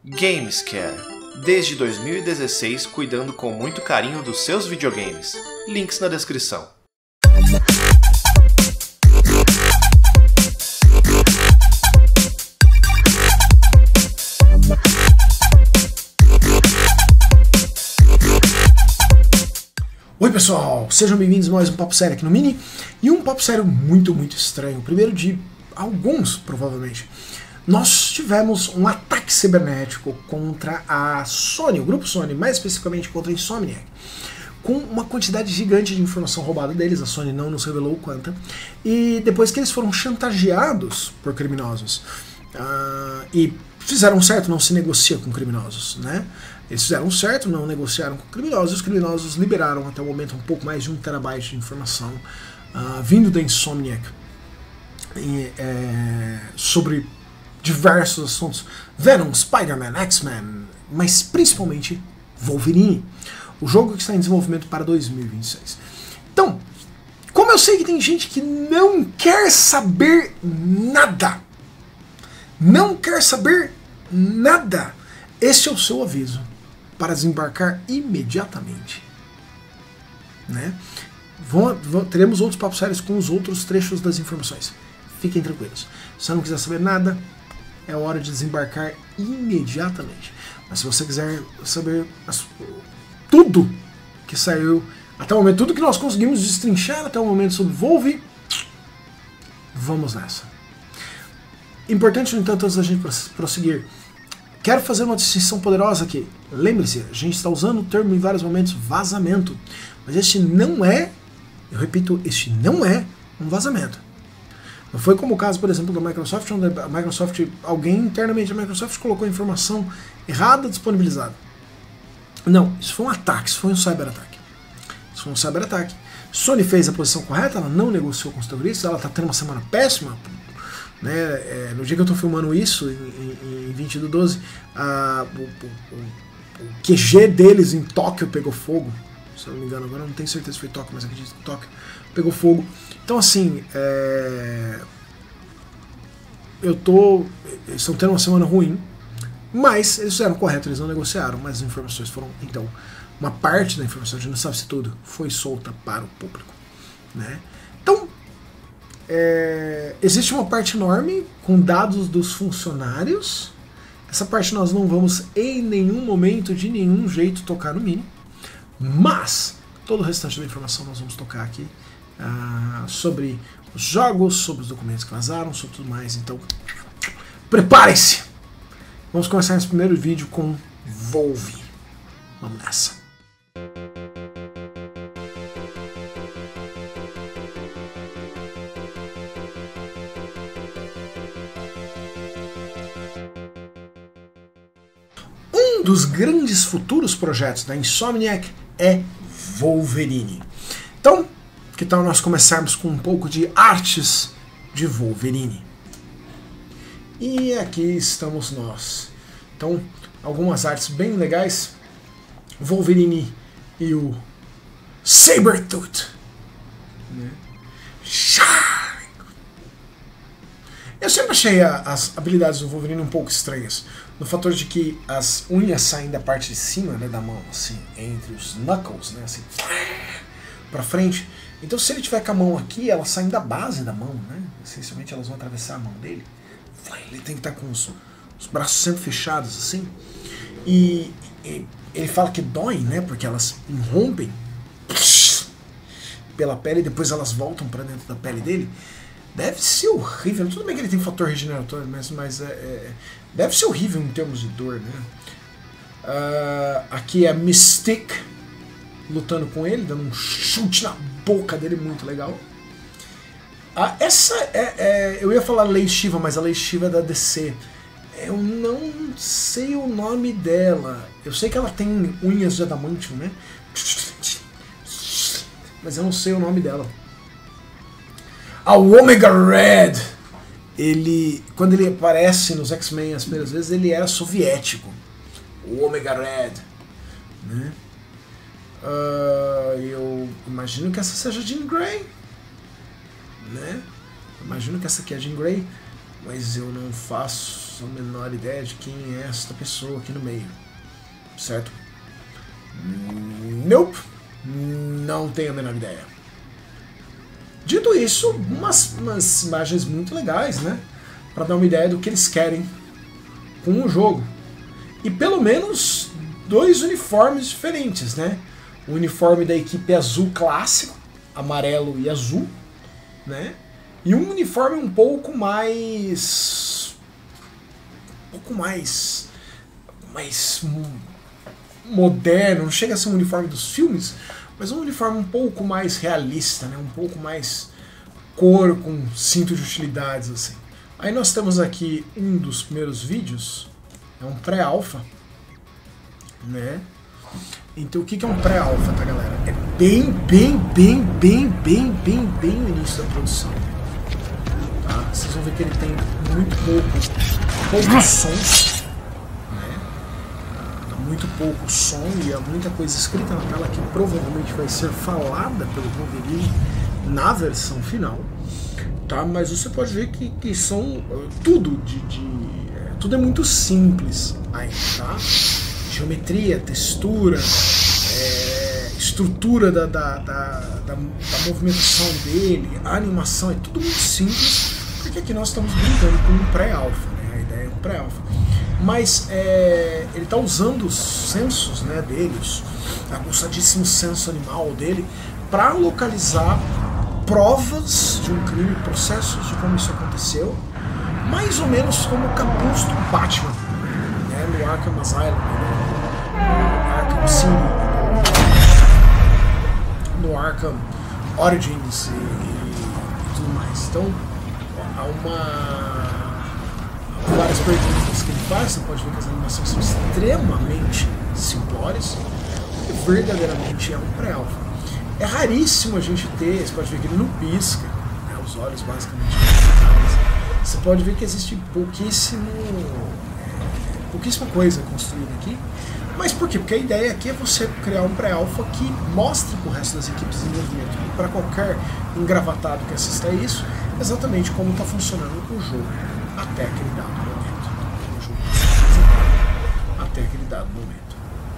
Gamescare, desde 2016 cuidando com muito carinho dos seus videogames. Links na descrição. Oi pessoal, sejam bem-vindos a mais um Papo Sério aqui no Mini, e um Papo Sério muito estranho, o primeiro de alguns, provavelmente. Nós tivemos um ataque cibernético contra a Sony, o grupo Sony, mais especificamente contra a Insomniac, com uma quantidade gigante de informação roubada deles. A Sony não nos revelou o quanta, e depois que eles foram chantageados por criminosos, e fizeram certo, não se negocia com criminosos, né? Eles fizeram certo, não negociaram com criminosos, e os criminosos liberaram até o momento um pouco mais de 1 terabyte de informação vindo da Insomniac sobre diversos assuntos: Venom, Spider-Man, X-Men, mas principalmente Wolverine, o jogo que está em desenvolvimento para 2026. Então, como eu sei que tem gente que não quer saber nada, este é o seu aviso para desembarcar imediatamente, né? Teremos outros papos sérios com os outros trechos das informações. Fiquem tranquilos. Se você não quiser saber nada, é hora de desembarcar imediatamente. Mas se você quiser saber tudo que saiu até o momento, tudo que nós conseguimos destrinchar até o momento sobre Volve, vamos nessa. Importante, no entanto, antes da gente prosseguir, quero fazer uma distinção poderosa aqui. Lembre-se, a gente está usando o termo em vários momentos vazamento, mas este não é, eu repito, este não é um vazamento. Não foi como o caso, por exemplo, da Microsoft, onde a Microsoft, alguém internamente da Microsoft colocou informação errada disponibilizada. Não, isso foi um ataque, isso foi um cyberataque. Isso foi um cyberataque. Sony fez a posição correta, ela não negociou com os terroristas, ela está tendo uma semana péssima, né? No dia que eu estou filmando isso, em 20/12, o QG deles em Tóquio pegou fogo. Se eu não me engano, agora eu não tenho certeza se foi Tóquio, mas acredito que Tóquio pegou fogo. Então, assim, eles estão tendo uma semana ruim, mas eles fizeram correto, eles não negociaram, mas as informações foram, então, uma parte da informação, a gente não sabe se tudo, foi solta para o público, né? Então, existe uma parte enorme com dados dos funcionários. Essa parte nós não vamos em nenhum momento, de nenhum jeito, tocar no Mini, mas todo o restante da informação nós vamos tocar aqui, sobre os jogos, sobre os documentos que vazaram, sobre tudo mais. Então, preparem-se! Vamos começar esse primeiro vídeo com Volve. Vamos nessa! Um dos grandes futuros projetos da Insomniac é Wolverine. Então, que tal nós começarmos com um pouco de artes de Wolverine? E aqui estamos nós. Então, algumas artes bem legais. Wolverine e o Sabretooth, né? Eu sempre achei as habilidades do Wolverine um pouco estranhas, no fator de que as unhas saem da parte de cima, né, da mão, assim, entre os knuckles, né, assim, pra frente. Então, se ele tiver com a mão aqui, elas saem da base da mão, né? Essencialmente, elas vão atravessar a mão dele. Ele tem que estar com os braços sempre fechados, assim. E ele fala que dói, né? Porque elas irrompem pela pele e depois elas voltam para dentro da pele dele. Deve ser horrível. Tudo bem que ele tem fator regeneratório, mas deve ser horrível em termos de dor, né? Aqui é Mystique lutando com ele, dando um chute na boca dele, muito legal. Essa eu ia falar Lei Shiva, mas a Lei Shiva é da DC. Eu não sei o nome dela. Eu sei que ela tem unhas de adamantium, né? Mas eu não sei o nome dela. A Omega Red, quando ele aparece nos X-Men as primeiras vezes, ele era soviético. O Omega Red, né? Eu imagino que essa seja Jean Grey, né? Imagino que essa aqui é Jean Grey, mas eu não faço faço a menor ideia de quem é esta pessoa aqui no meio, certo? Nope, não tenho a menor ideia. Dito isso, umas imagens muito legais, né? Para dar uma ideia do que eles querem com o jogo. E pelo menos 2 uniformes diferentes, né? O uniforme da equipe azul clássico, amarelo e azul, né? E um uniforme um pouco mais moderno, não chega a ser um uniforme dos filmes, mas um uniforme um pouco mais realista, né? Um pouco mais cor, com cinto de utilidades, assim. Aí nós temos aqui um dos primeiros vídeos, é um pré-alpha, né? Então o que é um pré-alpha, tá, galera? É bem o início da produção. Tá? Vocês vão ver que ele tem muito pouco sons, né? Muito pouco som e há muita coisa escrita na tela que provavelmente vai ser falada pelo Wolverine na versão final, tá? Mas você pode ver que são tudo tudo é muito simples aí, tá? Geometria, textura, estrutura da movimentação dele, a animação, é tudo muito simples, porque aqui nós estamos brincando com um pré-alpha, né? A ideia é um pré-alpha. Mas ele está usando os sensos, né, dele, o aguçadíssimo senso animal dele, para localizar provas de um crime, processos de como isso aconteceu, mais ou menos como o capuz do Batman, né, no Arkham Asylum, no Arkham City, no Arkham Origins e tudo mais. Então, há várias perguntas que ele faz, você pode ver que as animações são extremamente simplórias e verdadeiramente é um pré-alpha. É raríssimo a gente ter, você pode ver que ele não pisca, né, os olhos basicamente não. Você pode ver que existe pouquíssima coisa construída aqui. Mas por quê? Porque a ideia aqui é você criar um pré-alpha que mostre para o resto das equipes de desenvolvimento e para qualquer engravatado que assista a isso, exatamente como está funcionando o jogo até aquele dado momento. O jogo está apresentado até aquele dado momento.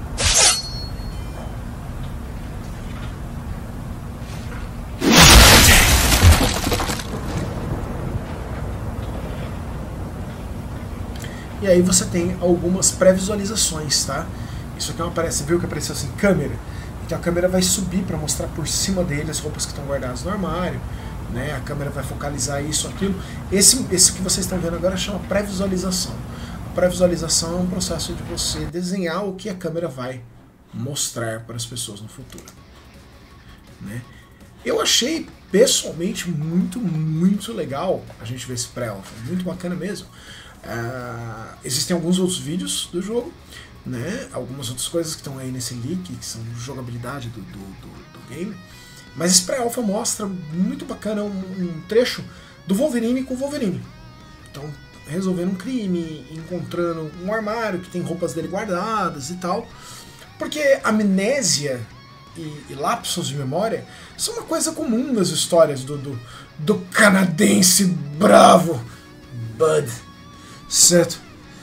E aí você tem algumas pré-visualizações, tá? Isso aqui viu que apareceu assim, câmera. Então a câmera vai subir para mostrar por cima dele as roupas que estão guardadas no armário, né? A câmera vai focalizar isso, aquilo. Esse que vocês estão vendo agora chama pré-visualização. A pré-visualização é um processo de você desenhar o que a câmera vai mostrar para as pessoas no futuro, né? Eu achei pessoalmente muito legal a gente ver esse pré-alpha, muito bacana mesmo. Existem alguns outros vídeos do jogo, né? Algumas outras coisas que estão aí nesse leak, que são jogabilidade do game. Mas esse pré-alpha mostra muito bacana um trecho do Wolverine com o Wolverine. Então, resolvendo um crime, encontrando um armário que tem roupas dele guardadas e tal. Porque amnésia e lapsos de memória são uma coisa comum nas histórias do canadense bravo Bud. Certo?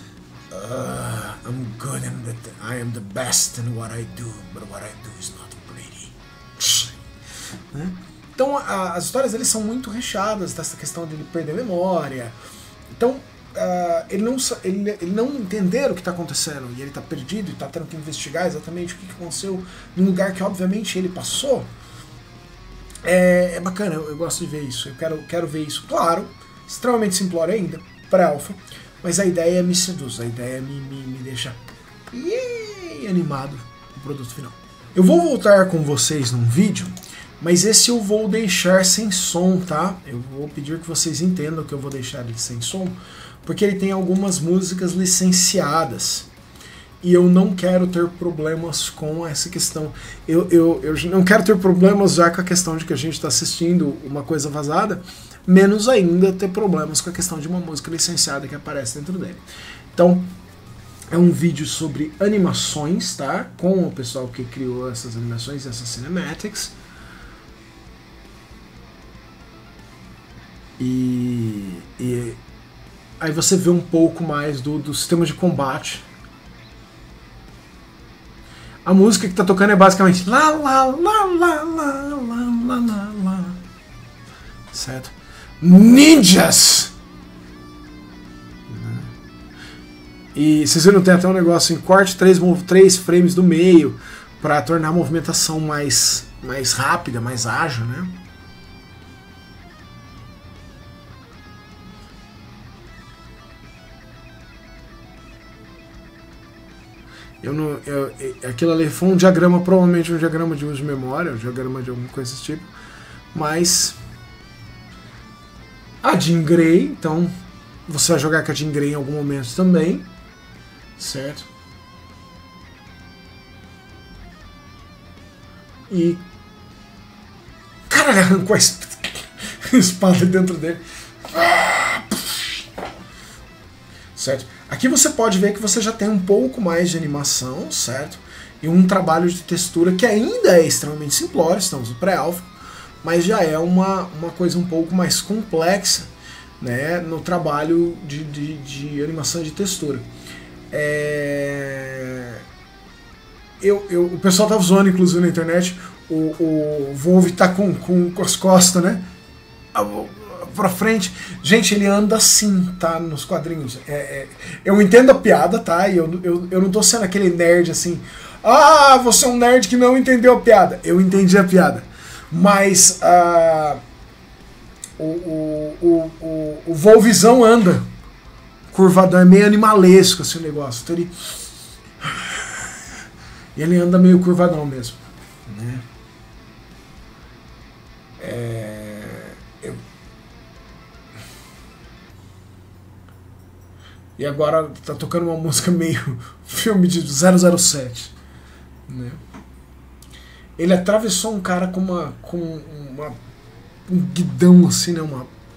I'm good and I am the best in what I do, but what I do is not pretty. Né? Então as histórias deles são muito recheadas dessa questão de ele perder a memória. Então ele não entender o que está acontecendo e ele está perdido e está tendo que investigar exatamente o que aconteceu num lugar que obviamente ele passou. É bacana, eu gosto de ver isso. Eu quero ver isso, claro, extremamente simplório ainda, pré-alpha. Mas a ideia me seduz, a ideia me deixa animado no produto final. Eu vou voltar com vocês num vídeo, mas esse eu vou deixar sem som, tá? Eu vou pedir que vocês entendam que eu vou deixar ele sem som, porque ele tem algumas músicas licenciadas. E eu não quero ter problemas com essa questão. Eu não quero ter problemas já com a questão de que a gente está assistindo uma coisa vazada, menos ainda ter problemas com a questão de uma música licenciada que aparece dentro dele. Então, é um vídeo sobre animações, tá? Com o pessoal que criou essas animações, essas cinematics. Aí você vê um pouco mais do sistema de combate. A música que tá tocando é basicamente lá, lá, lá, lá, lá, lá, lá, lá, lá. Certo? Ninjas! E vocês viram, tem até um negócio em corte 3 frames do meio para tornar a movimentação mais rápida, mais ágil, né? Aquilo ali foi um diagrama, provavelmente um diagrama de uso de memória, um diagrama de alguma coisa desse tipo, mas a Jean Grey, então você vai jogar com a Jean Grey em algum momento também, certo? E cara, ele arrancou a espada dentro dele, certo? Aqui você pode ver que você já tem um pouco mais de animação, certo? E um trabalho de textura que ainda é extremamente simplório, estamos no pré-alpha, mas já é uma coisa um pouco mais complexa, né, no trabalho de animação de textura. O pessoal tava zoando, inclusive, na internet, o Volve tá com as costas, né? Pra frente. Gente, ele anda assim, tá? Nos quadrinhos. Eu entendo a piada, tá? E eu não tô sendo aquele nerd assim. Ah, você é um nerd que não entendeu a piada. Eu entendi a piada. Mas o Volvizão anda curvadão, é meio animalesco assim o negócio. Então ele anda meio curvadão mesmo, né? E agora tá tocando uma música meio filme de 007, né? Ele atravessou um cara com um guidão assim, né?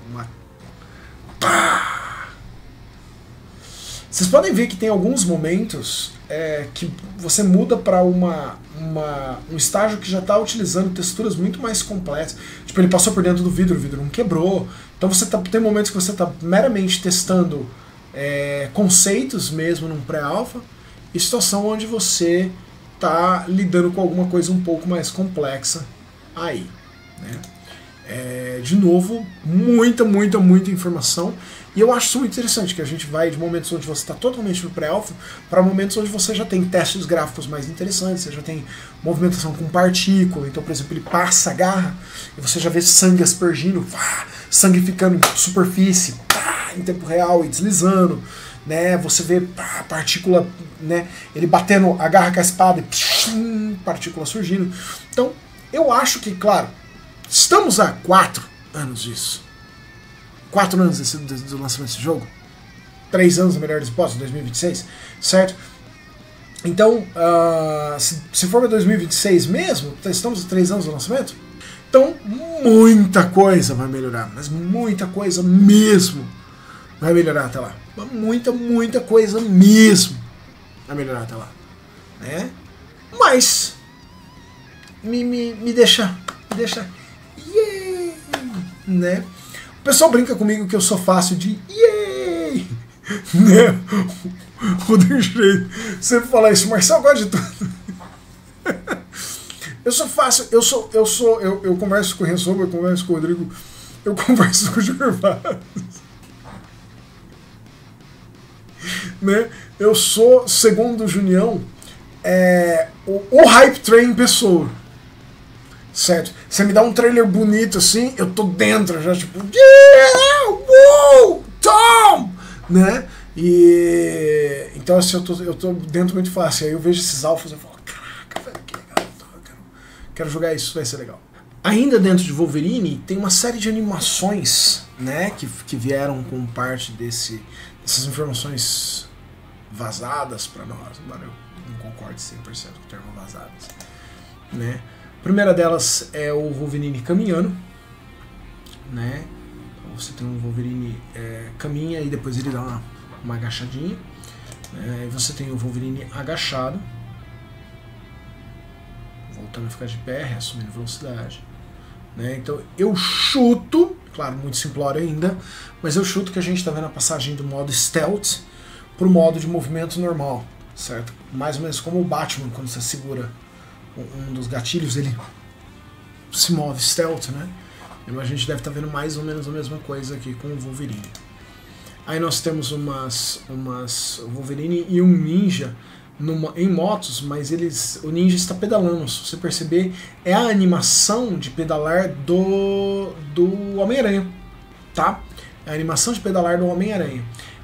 Vocês podem ver que tem alguns momentos que você muda para um estágio que já está utilizando texturas muito mais complexas. Tipo, ele passou por dentro do vidro, o vidro não quebrou. Então tem momentos que você está meramente testando conceitos mesmo num pré-alpha, e situação onde você está lidando com alguma coisa um pouco mais complexa aí, né? De novo, muita informação, e eu acho isso muito interessante, que a gente vai de momentos onde você está totalmente no pré-alpha para momentos onde você já tem testes gráficos mais interessantes, você já tem movimentação com partícula. Então, por exemplo, ele passa a garra e você já vê sangue aspergindo, sangue ficando em superfície, em tempo real e deslizando, né? Você vê a partícula, né? Ele batendo a garra com a espada e partícula surgindo. Então, eu acho que, claro, estamos há 4 anos disso. 4 anos do lançamento desse jogo. 3 anos, na melhor das hipóteses, 2026, certo? Então, se for para 2026 mesmo, estamos há 3 anos do lançamento, então muita coisa vai melhorar, mas muita coisa mesmo vai melhorar até lá. Muita coisa mesmo vai melhorar até lá, né? Mas me deixa yay, né? O pessoal brinca comigo que eu sou fácil de yay, né? Rodrigo sempre fala isso, Marcelo gosta de tudo. Eu sou fácil, eu converso com o Rensoba, eu converso com o Rodrigo, eu converso com o Gervásio, né? Eu sou, segundo o Junião, o Hype Train pessoa, certo? Você me dá um trailer bonito assim, eu tô dentro já, tipo, yeah, woo, Tom, né? E então assim, eu tô dentro muito fácil. Aí eu vejo esses alfas e falo, caraca, velho, que legal, quero jogar isso, vai ser legal. Ainda dentro de Wolverine tem uma série de animações, né, que vieram com parte dessas informações vazadas para nós. Mano, eu não concordo 100% com o termo vazadas, né? A primeira delas é o Wolverine caminhando, né? Então você tem um Wolverine caminha e depois ele dá uma agachadinha, né? E você tem o Wolverine agachado, voltando a ficar de pé, reassumindo velocidade, né? Então eu chuto claro, muito simplório ainda, mas eu chuto que a gente está vendo a passagem do modo stealth para o modo de movimento normal, certo? Mais ou menos como o Batman, quando você segura um dos gatilhos, ele se move stealth, né? Então a gente deve estar vendo mais ou menos a mesma coisa aqui com o Wolverine. Aí nós temos umas Wolverine e um ninja em motos, mas o ninja está pedalando. Se você perceber, é a animação de pedalar do Homem-Aranha, tá? É a animação de pedalar do Homem-Aranha.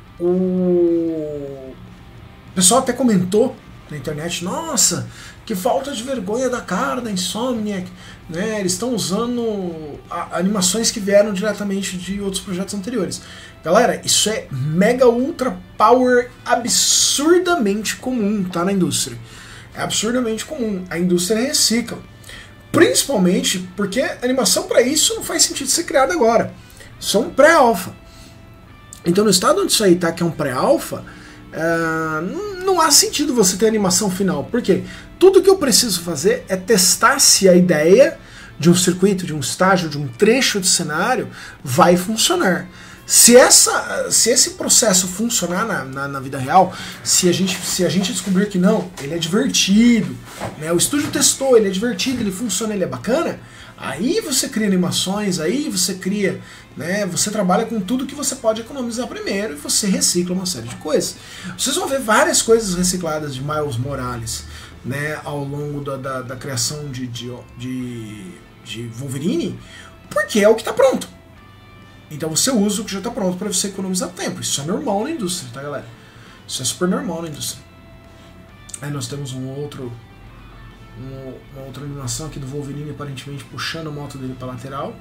O pessoal até comentou na internet, nossa, que falta de vergonha da cara da Insomniac, né? Eles estão usando animações que vieram diretamente de outros projetos anteriores. Galera, isso é mega ultra power absurdamente comum, tá, na indústria. É absurdamente comum. A indústria recicla. Principalmente porque a animação para isso não faz sentido ser criada agora. Isso é um pré-alpha. Então no estado onde isso aí tá, que é um pré-alpha, não há sentido você ter animação final. Por quê? Tudo que eu preciso fazer é testar se a ideia de um circuito, de um estágio, de um trecho de cenário vai funcionar. Se esse processo funcionar na vida real, se a gente descobrir que não, ele é divertido, né, o estúdio testou, ele é divertido, ele funciona, ele é bacana, aí você cria animações, aí você cria, né, você trabalha com tudo que você pode economizar primeiro e você recicla uma série de coisas. Vocês vão ver várias coisas recicladas de Miles Morales, né, ao longo da criação de Wolverine, porque é o que está pronto. Então você usa o que já está pronto para você economizar tempo. Isso é normal na indústria, tá, galera? Isso é super normal na indústria. Aí nós temos uma outra animação aqui do Wolverine aparentemente puxando a moto dele para lateral.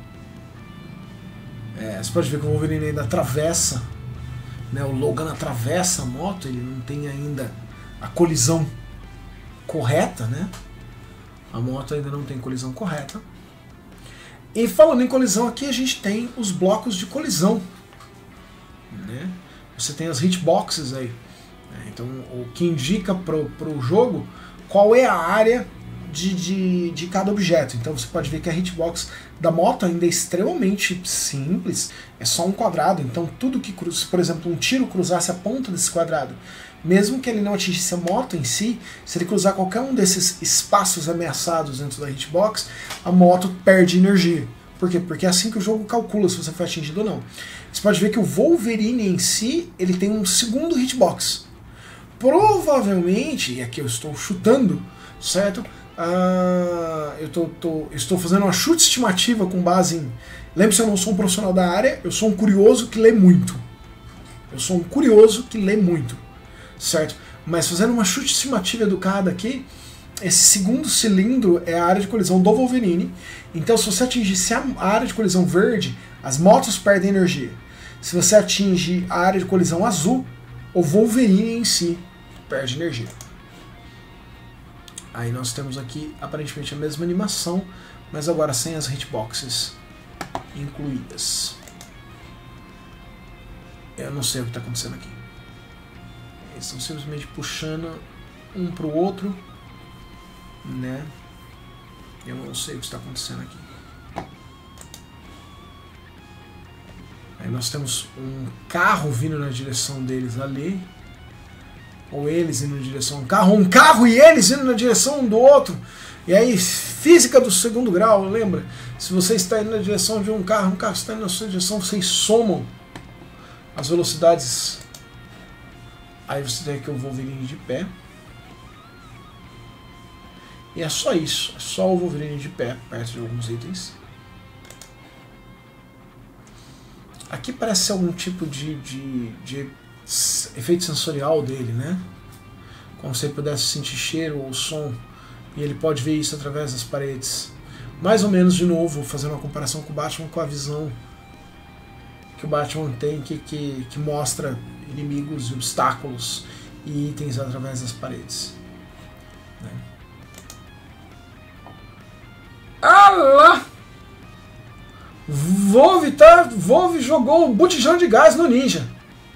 Você pode ver que o Wolverine ainda atravessa, né? O Logan atravessa a moto, ele não tem ainda a colisão correta, né? A moto ainda não tem colisão correta. E falando em colisão, aqui a gente tem os blocos de colisão, né? Você tem as hitboxes aí, né? Então o que indica pro jogo qual é a área de cada objeto. Então você pode ver que a hitbox da moto ainda é extremamente simples, é só um quadrado. Então tudo que cruza, por exemplo, um tiro cruzasse a ponta desse quadrado, mesmo que ele não atingisse a moto em si, se ele cruzar qualquer um desses espaços ameaçados dentro da hitbox, a moto perde energia. Por quê? Porque é assim que o jogo calcula se você foi atingido ou não. Você pode ver que o Wolverine em si, ele tem um segundo hitbox. Provavelmente, e aqui eu estou chutando, certo? Eu estou fazendo uma chute estimativa com base em... Lembre-se, eu não sou um profissional da área, eu sou um curioso que lê muito. Eu sou um curioso que lê muito. Certo? Mas fazendo uma chute estimativa educada aqui, esse segundo cilindro é a área de colisão do Wolverine. Então se você atingisse a área de colisão verde, as motos perdem energia. Se você atinge a área de colisão azul, o Wolverine em si perde energia. Aí nós temos aqui aparentemente a mesma animação, mas agora sem as hitboxes incluídas. Eu não sei o que está acontecendo aqui. Eles estão simplesmente puxando um para o outro, né? Eu não sei o que está acontecendo aqui. Aí nós temos um carro vindo na direção deles ali, ou eles indo na direção de um carro e eles indo na direção um do outro. E aí, física do segundo grau, lembra? Se você está indo na direção de um carro está indo na sua direção, vocês somam as velocidades. Aí você tem aqui o Wolverine de pé. E é só isso. É só o Wolverine de pé, perto de alguns itens. Aqui parece ser algum tipo de efeito sensorial dele, né? Como se ele pudesse sentir cheiro ou som. E ele pode ver isso através das paredes. Mais ou menos, de novo, fazendo uma comparação com o Batman, com a visão que o Batman tem, que mostra inimigos e obstáculos e itens através das paredes, né? Ah lá! Volve jogou o botijão de gás no ninja.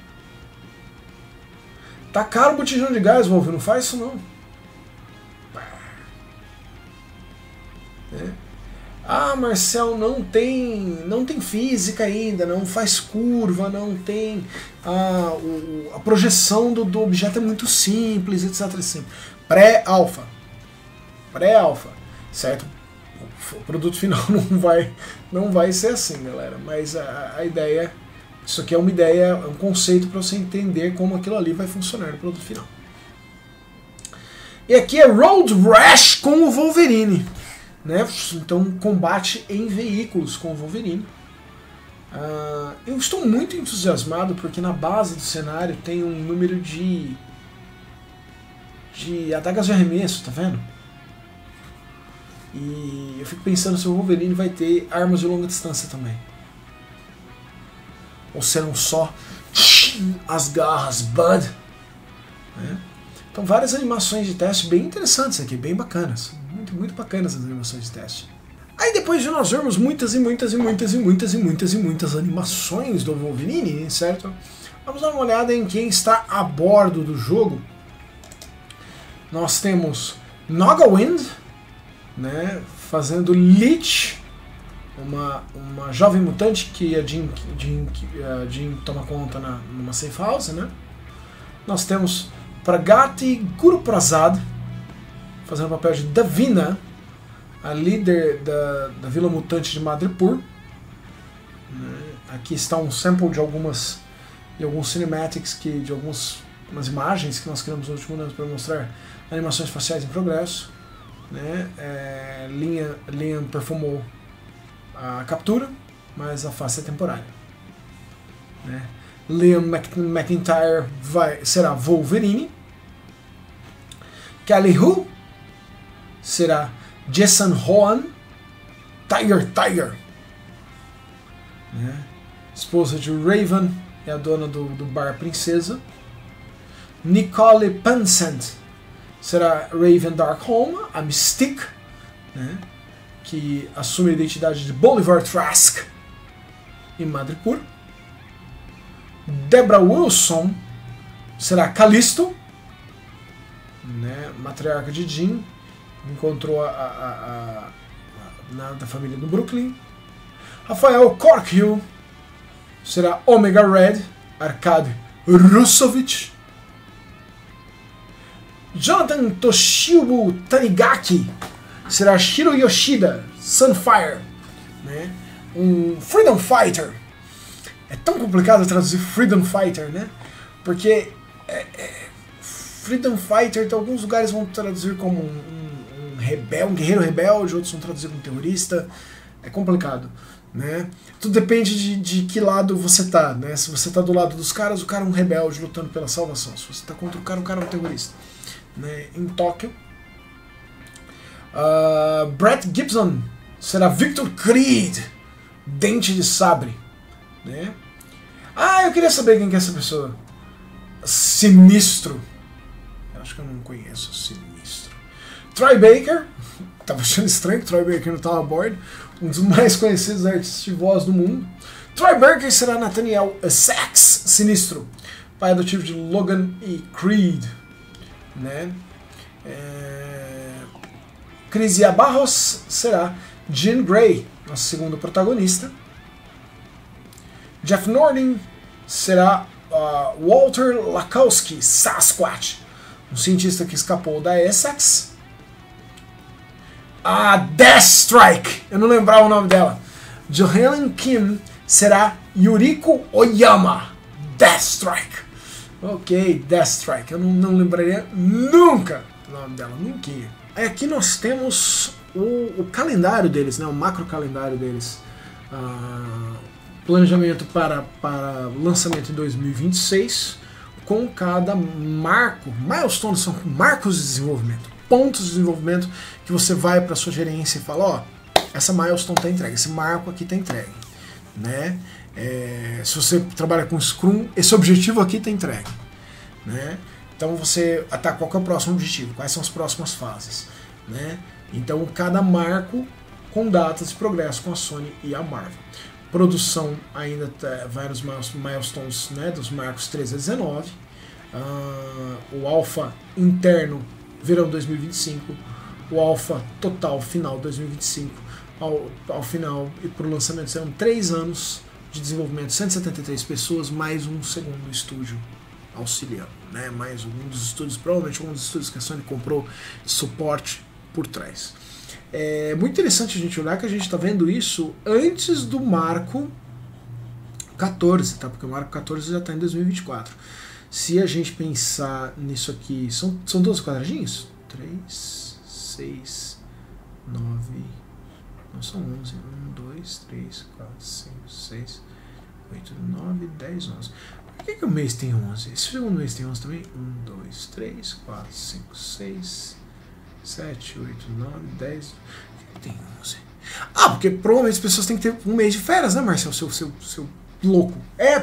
Tá caro o botijão de gás, Wolve, não faz isso não. Ah, Marcel, não tem física ainda, não faz curva, não tem a projeção do objeto é muito simples, etc. Assim. Pré-alfa, certo? O produto final não vai ser assim, galera. Mas a ideia, isso aqui é uma ideia, é um conceito para você entender como aquilo ali vai funcionar no produto final. E aqui é Road Rash com o Wolverine. Né? Então, combate em veículos com o Wolverine. Eu estou muito entusiasmado porque na base do cenário tem um número de adagas de arremesso, tá vendo? E eu fico pensando se o Wolverine vai ter armas de longa distância também. Ou serão só as garras, Bud. Né? Então, várias animações de teste bem interessantes aqui, bem bacanas. Muito bacanas as animações de teste. Aí depois de nós vermos muitas animações do Wolverine, certo? Vamos dar uma olhada em quem está a bordo do jogo. Nós temos Nogawind, né, fazendo Leech, uma jovem mutante que a Jean toma conta numa safe house, né? Nós temos Pragati Guruprasad, fazendo o papel de Davina, a líder da Vila Mutante de Madripoor. Aqui está um sample de alguns cinematics, de algumas imagens que nós criamos no último ano para mostrar animações faciais em progresso. Né? Liam perfumou a captura, mas a face é temporária. Né? Liam McIntyre será Wolverine. Kelly Hu será Jason Hoan, Tiger. Né? Esposa de Raven, é a dona do bar Princesa. Nicole Pansent será Raven Darkholme, a Mystique, né? Que assume a identidade de Bolivar Trask em Madripoor. Debra Wilson será Callisto, né? Matriarca de Jean, encontrou da família do Brooklyn. Rafael Corkhill será Omega Red, Arkady Russovich. Jonathan Toshibu Tanigaki será Shiro Yoshida, Sunfire, né? Um Freedom Fighter. É tão complicado traduzir Freedom Fighter, né? Porque Freedom Fighter, então, alguns lugares vão traduzir como um guerreiro rebelde, outros vão traduzir como terrorista. É complicado, né? Tudo depende de que lado você tá, né? Se você tá do lado dos caras, o cara é um rebelde lutando pela salvação. Se você tá contra o cara é um terrorista. Né? Em Tóquio, Brett Gibson será Victor Creed, Dente de Sabre. Né? Eu queria saber quem que é essa pessoa. Sinistro. Eu acho que eu não conheço Sinistro. Troy Baker. Tava achando estranho que Troy Baker não estava a bordo. Um dos mais conhecidos artistas de voz do mundo. Troy Baker será Nathaniel Sachs, Sinistro, pai adotivo de Logan e Creed. Né? Crisia Barros será Jean Grey, nosso segundo protagonista. Jeff Nordin será Walter Lakowski, Sasquatch, um cientista que escapou da Essex. Deathstrike, eu não lembrava o nome dela. Johanna Kim será Yuriko Oyama, Deathstrike. Ok, Deathstrike, eu não lembraria nunca o nome dela, nunca. Aí aqui nós temos o calendário deles, né, o macro calendário deles. Planejamento para lançamento em 2026, com cada marco. Milestones são marcos de desenvolvimento, pontos de desenvolvimento que você vai para sua gerência e fala, essa milestone está entregue, esse marco aqui está entregue. Né? Se você trabalha com Scrum, esse objetivo aqui está entregue. Né? Então você qual que é o próximo objetivo? Quais são as próximas fases? Né? Então cada marco com datas de progresso com a Sony e a Marvel. Produção ainda vai nos milestones, né, dos marcos 13 a 19. O alpha interno verão 2025. O alpha total final 2025. ao final e para o lançamento serão 3 anos de desenvolvimento, 173 pessoas, mais um segundo estúdio auxiliando, né? Mais um dos estúdios, provavelmente um dos estúdios que a Sony comprou suporte por trás. É muito interessante a gente olhar que a gente está vendo isso antes do marco 14, tá? Porque o marco 14 já está em 2024. Se a gente pensar nisso aqui, são 12 quadradinhos? 3, 6, 9, não são 11, 1, 2, 3, 4, 5, 6, 8, 9, 10, 11. Por que o mês tem 11? Esse segundo mês tem 11 também? 1, 2, 3, 4, 5, 6, 7, 8, 9, 10. Por que tem 11? Ah, porque provavelmente as pessoas têm que ter um mês de férias, né, Marcelo? Seu louco.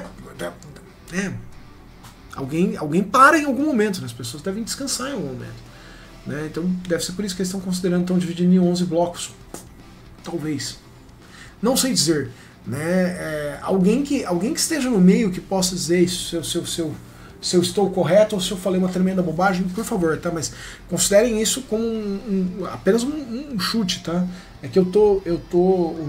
Alguém para em algum momento, né? As pessoas devem descansar em algum momento. Né? Então deve ser por isso que eles estão considerando, estão dividindo em 11 blocos. Talvez. Não sei dizer. Né? Alguém que esteja no meio que possa dizer isso, se eu estou correto ou se eu falei uma tremenda bobagem, por favor, tá? Mas considerem isso como apenas um chute, tá? É que o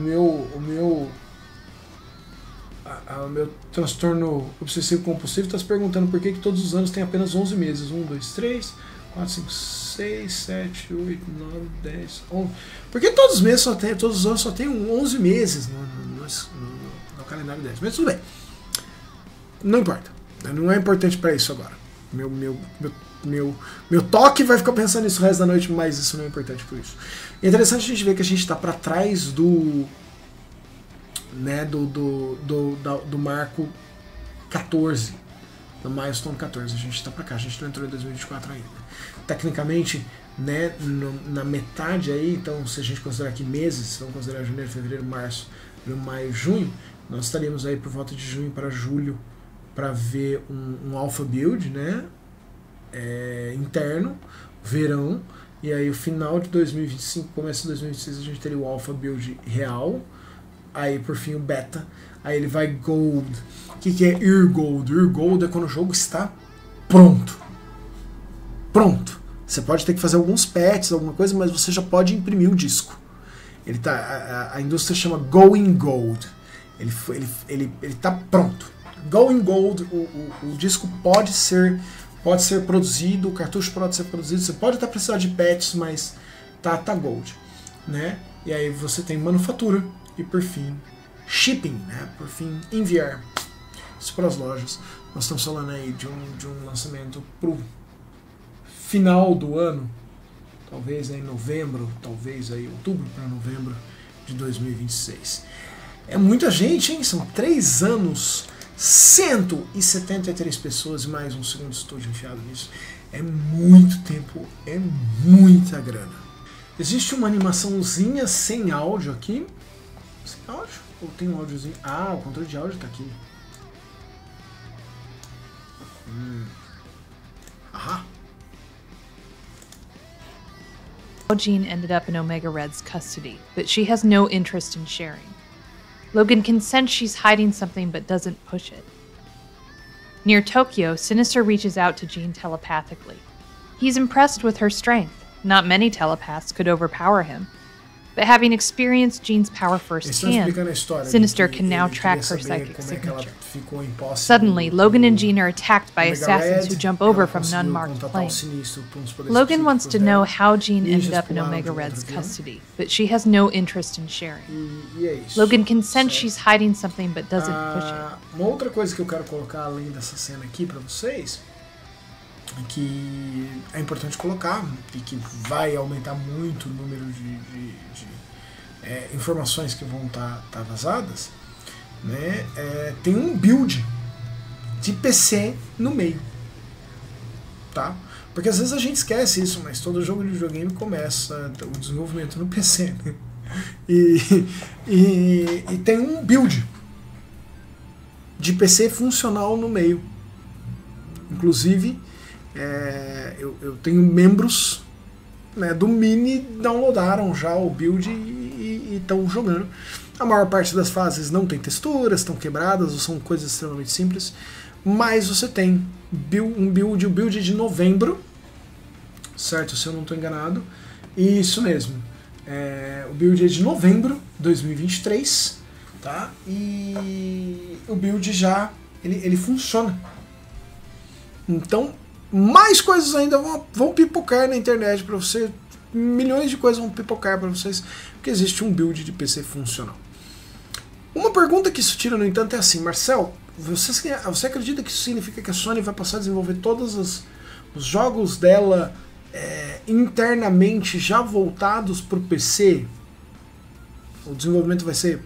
meu transtorno obsessivo compulsivo está se perguntando por que todos os anos tem apenas 11 meses. 1, 2, 3, 4, 5, 6, 7, 8, 9, 10, 11. Por que todos os anos só tem 11 meses no calendário 10? Mas tudo bem. Não importa. Não é importante para isso agora. Meu toque vai ficar pensando nisso o resto da noite, mas isso não é importante por isso. É interessante a gente ver que a gente está para trás do marco 14, do milestone 14. A gente está para cá, a gente não entrou em 2024 ainda. Tecnicamente, né, na metade aí, então se a gente considerar aqui meses, vamos considerar janeiro, fevereiro, março, maio, junho, nós estaríamos aí por volta de junho para julho para ver um alpha build, né, interno, verão, e aí o final de 2025, começo de 2026 a gente teria o alpha build real. Aí por fim o beta, aí ele vai gold. O que é Ear Gold? Ear Gold é quando o jogo está pronto. Pronto. Você pode ter que fazer alguns patches, alguma coisa, mas você já pode imprimir o disco. Ele tá, a indústria chama Going Gold. Ele tá pronto. Going Gold, o disco pode ser produzido, o cartucho pode ser produzido, você pode até precisar de patches, mas tá Gold, né? E aí você tem manufatura. E por fim, shipping, né? Por fim, enviar isso para as lojas. Nós estamos falando aí de um lançamento pro final do ano, talvez em novembro, talvez aí outubro para novembro de 2026. É muita gente, hein? São 3 anos, 173 pessoas e mais um segundo estúdio enfiado nisso. É muito tempo, é muita grana. Existe uma animaçãozinha sem áudio aqui. Sem áudio? Ou tem um áudiozinho? Ah, o controle de áudio tá aqui. Ahá. Jean ended up in Omega Red's custody, but she has no interest in sharing. Logan can sense she's hiding something but doesn't push it. Near Tokyo, Sinister reaches out to Jean telepathically. He's impressed with her strength. Not many telepaths could overpower him. But having experienced Jean's power firsthand, Sinister can now track her psychic signature. Suddenly, Logan and Jean are attacked by assassins who jump over from an unmarked plane. Logan wants to know how Jean ended up in Omega Red's custody, but she has no interest in sharing. Logan can sense she's hiding something but doesn't push it. Uma outra coisa que eu quero colocar além dessa cena aqui para vocês, que é importante colocar e que vai aumentar muito o número de informações que vão estar vazadas, né? Tem um build de PC no meio, tá? Porque às vezes a gente esquece isso, mas todo jogo de videogame começa o desenvolvimento no PC, né? E tem um build de PC funcional no meio. Inclusive, eu tenho membros, né, do Mini, downloadaram já o build e estão jogando. A maior parte das fases não tem texturas, estão quebradas ou são coisas extremamente simples, mas você tem o build de novembro, certo? Se eu não estou enganado, e isso mesmo. O build é de novembro de 2023, tá? E o build já ele funciona. Então, mais coisas ainda vão pipocar na internet para você. Milhões de coisas vão pipocar para vocês, porque existe um build de PC funcional. Uma pergunta que isso tira, no entanto, é assim: Marcel, você acredita que isso significa que a Sony vai passar a desenvolver todos os jogos dela internamente já voltados para o PC? O desenvolvimento vai ser,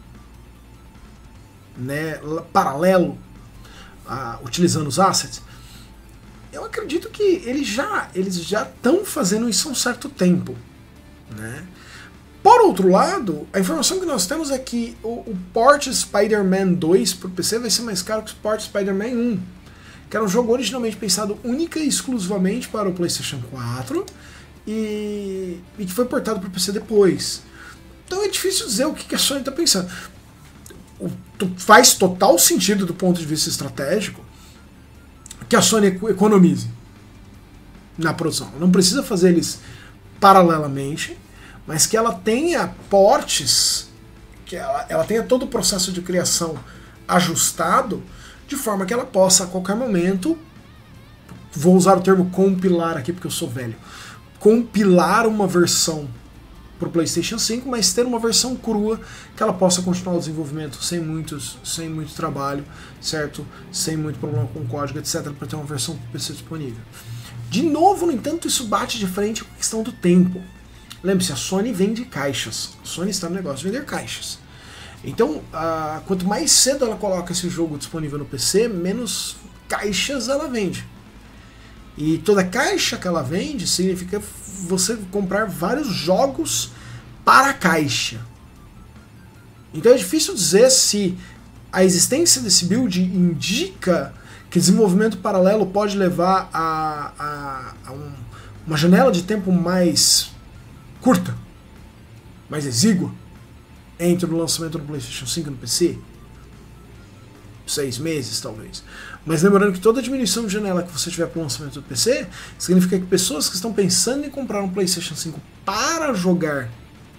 né, paralelo, utilizando os assets? Eu acredito que eles já estão fazendo isso há um certo tempo, né? Por outro lado, a informação que nós temos é que o port Spider-Man 2 para o PC vai ser mais caro que o port Spider-Man 1, que era um jogo originalmente pensado única e exclusivamente para o PlayStation 4 e que foi portado para o PC depois. Então é difícil dizer o que a Sony está pensando. Faz total sentido do ponto de vista estratégico que a Sony economize na produção. Não precisa fazer eles paralelamente, mas que ela tenha portes, que ela tenha todo o processo de criação ajustado, de forma que ela possa a qualquer momento, vou usar o termo compilar aqui porque eu sou velho, compilar uma versão para o PlayStation 5, mas ter uma versão crua que ela possa continuar o desenvolvimento sem muito trabalho, certo? Sem muito problema com código, etc, para ter uma versão para o PC disponível. De novo, no entanto, isso bate de frente com a questão do tempo. Lembre-se, a Sony vende caixas. A Sony está no negócio de vender caixas. Então, quanto mais cedo ela coloca esse jogo disponível no PC, menos caixas ela vende. E toda caixa que ela vende significa você comprar vários jogos para a caixa. Então é difícil dizer se a existência desse build indica que desenvolvimento paralelo pode levar a uma janela de tempo mais curta, mais exígua, entre o lançamento do PlayStation 5 e no PC. 6 meses, talvez. Mas lembrando que toda diminuição de janela que você tiver para o lançamento do PC significa que pessoas que estão pensando em comprar um PlayStation 5 para jogar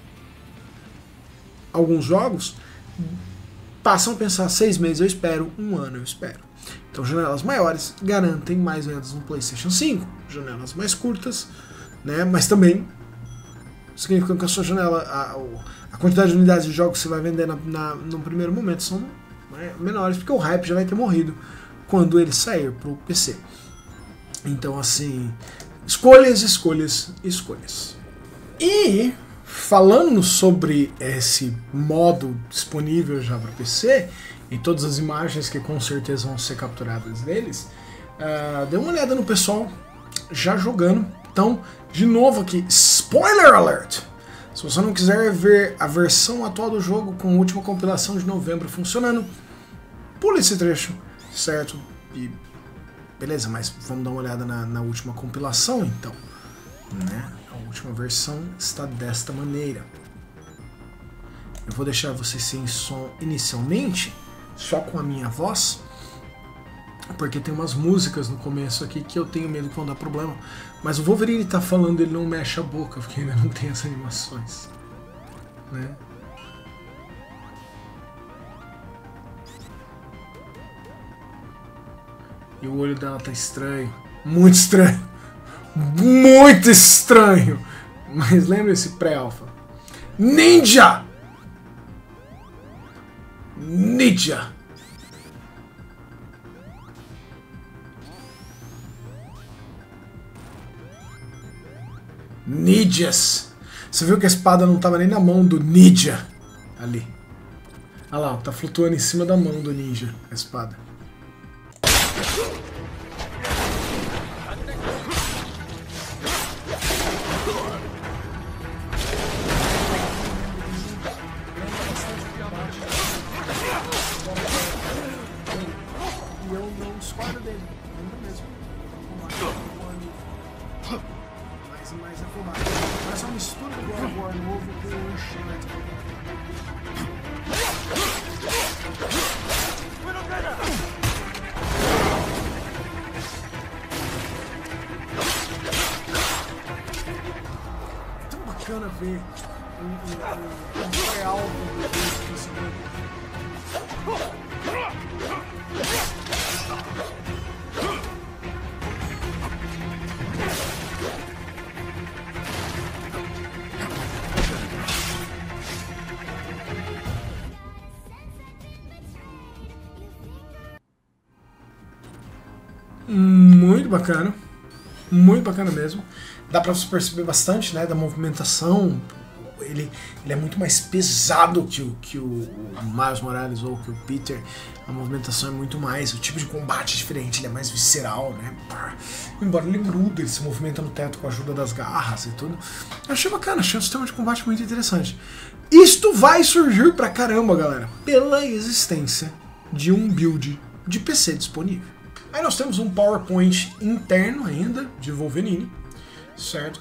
alguns jogos passam a pensar: 6 meses eu espero, 1 ano eu espero. Então janelas maiores garantem mais vendas no PlayStation 5, janelas mais curtas, né, mas também significa que a sua janela, a quantidade de unidades de jogos que você vai vender no primeiro momento são menores, porque o hype já vai ter morrido quando ele sair para o PC. Então, assim, escolhas. E falando sobre esse modo disponível já para PC e todas as imagens que com certeza vão ser capturadas deles, dê uma olhada no pessoal já jogando. Então, de novo aqui, spoiler alert! Se você não quiser ver a versão atual do jogo com a última compilação de novembro funcionando, pula esse trecho, certo? E beleza, mas vamos dar uma olhada na última compilação então, né? A última versão está desta maneira. Eu vou deixar vocês sem som inicialmente, só com a minha voz, porque tem umas músicas no começo aqui que eu tenho medo que vão dar problema. Mas o Wolverine tá falando, ele não mexe a boca, porque ainda não tem as animações, né? E o olho dela tá estranho. Muito estranho. Muito estranho. Mas lembre-se, pré-alpha. Ninja! Ninja! Ninjas! Você viu que a espada não tava nem na mão do ninja ali. Olha lá, tá flutuando em cima da mão do ninja, a espada. E eu não discordo dele, ainda mesmo. Mais afobado. Parece uma mistura do God of War novo com o Uncharted. É tão bacana ver pré-alvo do crescimento. Muito bacana mesmo. Dá pra você perceber bastante, né, da movimentação. Ele é muito mais pesado que o Miles Morales ou que o Peter. A movimentação é muito mais, o tipo de combate é diferente, ele é mais visceral, né? Embora ele gruda, ele se movimenta no teto com a ajuda das garras e tudo. Eu achei bacana, achei um sistema de combate muito interessante. Isto vai surgir pra caramba, galera, pela existência de um build de PC disponível. Aí nós temos um PowerPoint interno ainda de Wolverine, certo?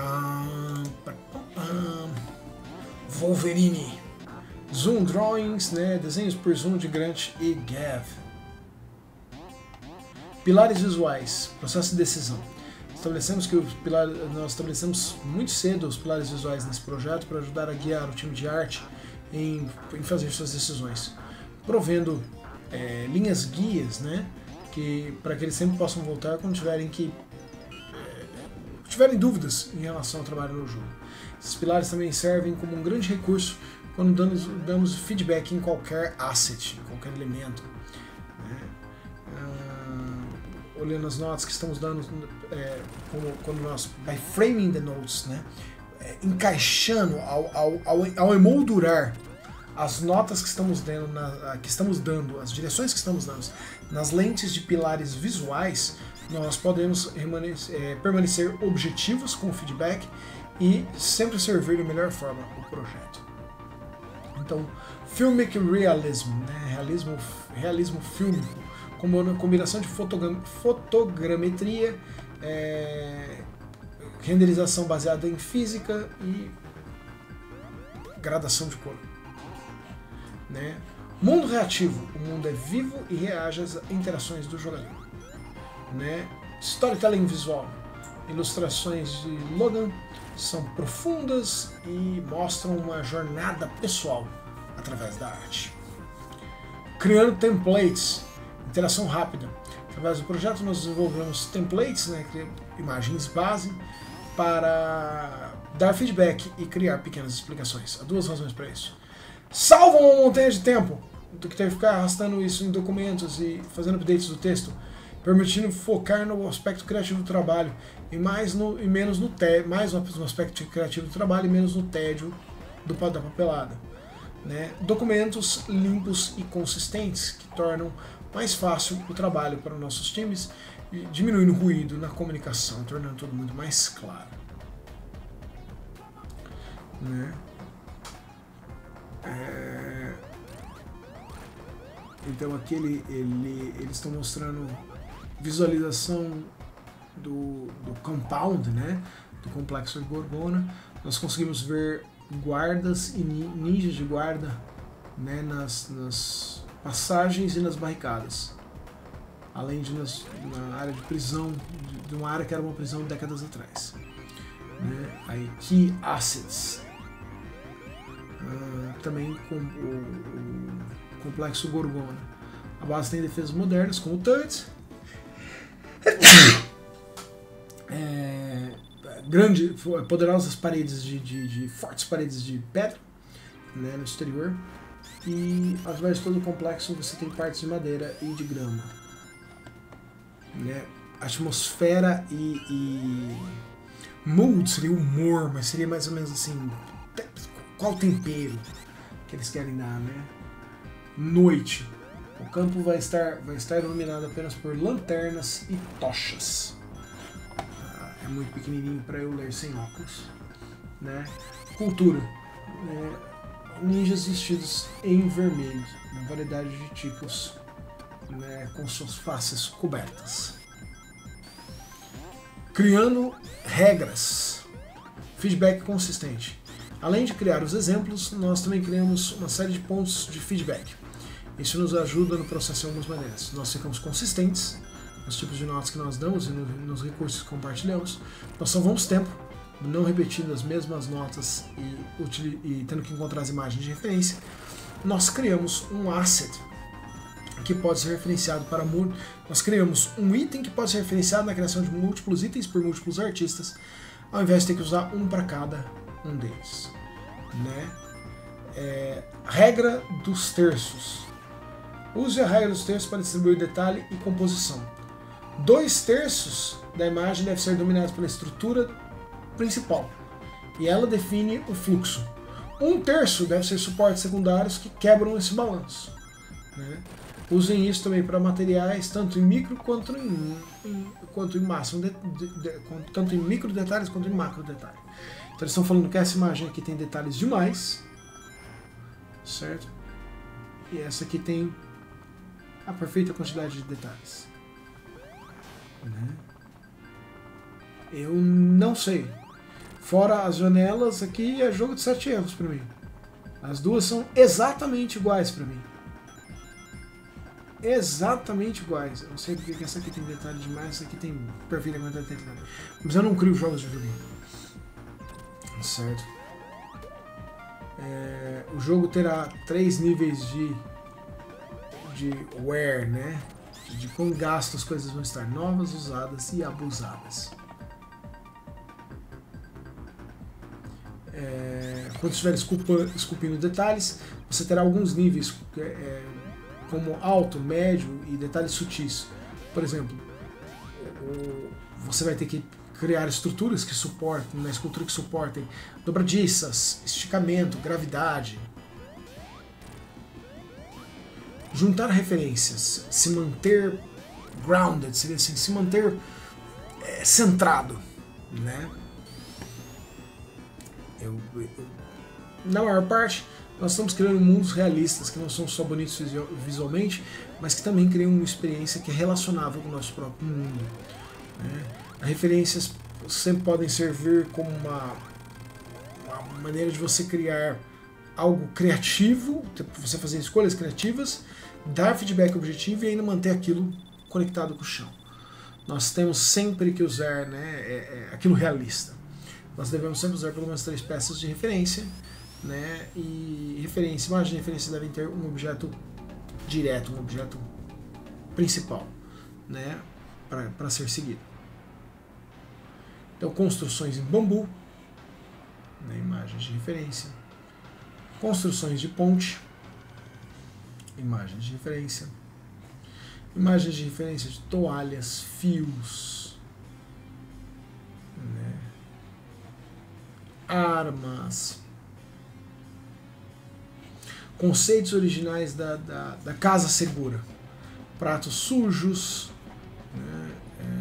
Wolverine. Zoom Drawings, né? Desenhos por Zoom de Grant e Gav. Pilares visuais, processo de decisão. Nós estabelecemos muito cedo os pilares visuais nesse projeto para ajudar a guiar o time de arte em fazer suas decisões, provendo linhas guias, né? Para que eles sempre possam voltar quando tiverem dúvidas em relação ao trabalho no jogo. Esses pilares também servem como um grande recurso quando damos feedback em qualquer asset, em qualquer elemento. Né? Olhando as notas que estamos dando, quando nós, by framing the notes, né? Encaixando, ao emoldurar as notas que estamos dando, as direções que estamos dando nas lentes de pilares visuais, nós podemos permanecer objetivos com o feedback e sempre servir da melhor forma o projeto. Então, filmic realism, né? realismo fílmico, como uma combinação de fotogrametria, renderização baseada em física e gradação de cor. Né? Mundo reativo, o mundo é vivo e reage às interações do jogador. Né? Storytelling visual, ilustrações de Logan são profundas e mostram uma jornada pessoal através da arte. Criando templates, interação rápida. Através do projeto nós desenvolvemos templates, né, imagens base, para dar feedback e criar pequenas explicações. Há duas razões para isso. Salvam uma montanha de tempo do que ter que ficar arrastando isso em documentos e fazendo updates do texto, permitindo focar no aspecto criativo do trabalho e menos no tédio, mais no aspecto criativo do trabalho e menos no tédio da papelada. Né? Documentos limpos e consistentes que tornam mais fácil o trabalho para os nossos times, diminuindo o ruído na comunicação, tornando tudo muito mais claro. Né? Então aqui eles estão mostrando visualização do compound, né? Do complexo de Gorgona. Nós conseguimos ver guardas e ninjas de guarda, né? nas passagens e nas barricadas, além de na área de prisão, de uma área que era uma prisão décadas atrás. Né? Aí Key Assets, também com o complexo Gorgona. A base tem defesas modernas como turrets, poderosas paredes fortes paredes de pedra, né, no exterior, e ao redor de todo o complexo você tem partes de madeira e de grama. Né? Atmosfera e mood seria humor, mas seria mais ou menos assim, qual tempero que eles querem dar, né? Noite. O campo vai estar iluminado apenas por lanternas e tochas. É muito pequenininho para eu ler sem óculos. Né? Cultura. Ninjas vestidos em vermelho, uma variedade de tipos, né, com suas faces cobertas. Criando regras. Feedback consistente. Além de criar os exemplos, nós também criamos uma série de pontos de feedback. Isso nos ajuda no processo de algumas maneiras. Nós ficamos consistentes nos tipos de notas que nós damos e nos recursos que compartilhamos. Nós salvamos tempo, não repetindo as mesmas notas e tendo que encontrar as imagens de referência, nós criamos um asset que pode ser referenciado para nós criamos um item que pode ser referenciado na criação de múltiplos itens por múltiplos artistas, ao invés de ter que usar um para cada um deles, né? Regra dos terços. Use a regra dos terços para distribuir detalhe e composição. 2/3 da imagem deve ser dominados pela estrutura principal, e ela define o fluxo. 1/3 deve ser suportes secundários que quebram esse balanço, né? Usem isso também para materiais, tanto em micro quanto em máximo, tanto em micro detalhes quanto em macro detalhe. Então eles estão falando que essa imagem aqui tem detalhes demais, certo? E essa aqui tem a perfeita quantidade de detalhes, né? Eu não sei. Fora as janelas aqui, é jogo de 7 erros para mim. As duas são exatamente iguais para mim. Exatamente iguais. Eu não sei porque essa aqui tem detalhe demais, essa aqui tem perfeita quantidade de detalhe. Mas eu não crio jogos de videogame. Certo? O jogo terá 3 níveis de wear, né? De quão gasto as coisas vão estar: novas, usadas e abusadas. Quando estiver esculpindo detalhes, você terá alguns níveis, como alto, médio e detalhes sutis. Por exemplo, você vai ter que criar estruturas que suportem, na escultura que suportem dobradiças, esticamento, gravidade. Juntar referências, se manter grounded, seria assim, se manter centrado, né? Na maior parte, nós estamos criando mundos realistas que não são só bonitos visualmente, mas que também criam uma experiência que é relacionável com o nosso próprio mundo, né? As referências sempre podem servir como uma maneira de você criar algo criativo, você fazer escolhas criativas, dar feedback objetivo e ainda manter aquilo conectado com o chão. Nós temos sempre que usar, né, aquilo realista. Nós devemos sempre usar pelo menos 3 peças de referência, né, e imagem de referência devem ter um objeto direto, um objeto principal, né, para ser seguido. Então, construções em bambu, né, imagens de referência, construções de ponte, imagens de referência, imagens de referência de toalhas, fios, né, armas, conceitos originais da casa segura, pratos sujos, né,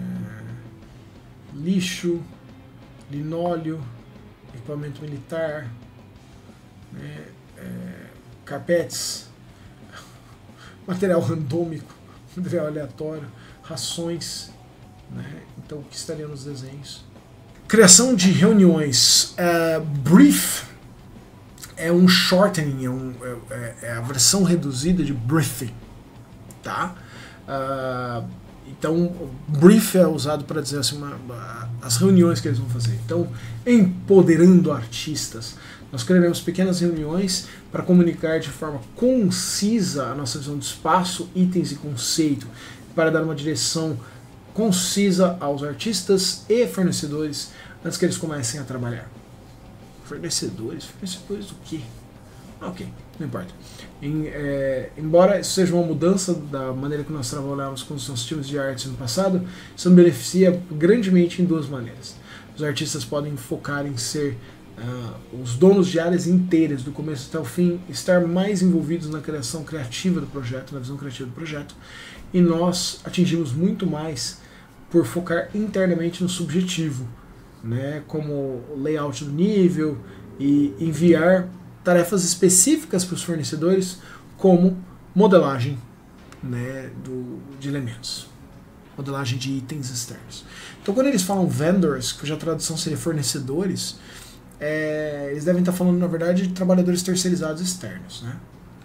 lixo, linóleo, equipamento militar, né, carpetes, material randômico, material aleatório, rações, né, então o que estaria nos desenhos. Criação de reuniões. Brief é um shortening, é a versão reduzida de briefing, tá? Então, brief é usado para dizer assim, as reuniões que eles vão fazer. Então, empoderando artistas, nós criaremos pequenas reuniões para comunicar de forma concisa a nossa visão de espaço, itens e conceito, para dar uma direção concisa aos artistas e fornecedores antes que eles comecem a trabalhar. Fornecedores? Fornecedores do quê? Ok, não importa. Embora isso seja uma mudança da maneira que nós trabalhávamos com os nossos times de arte no passado, isso nos beneficia grandemente em 2 maneiras. Os artistas podem focar em ser os donos de áreas inteiras, do começo até o fim, estar mais envolvidos na criação criativa do projeto, na visão criativa do projeto, e nós atingimos muito mais por focar internamente no subjetivo, né, como o layout do nível e enviar tarefas específicas para os fornecedores, como modelagem, né, de elementos, modelagem de itens externos. Então, quando eles falam vendors, cuja tradução seria fornecedores, eles devem estar falando, na verdade, de trabalhadores terceirizados externos, né?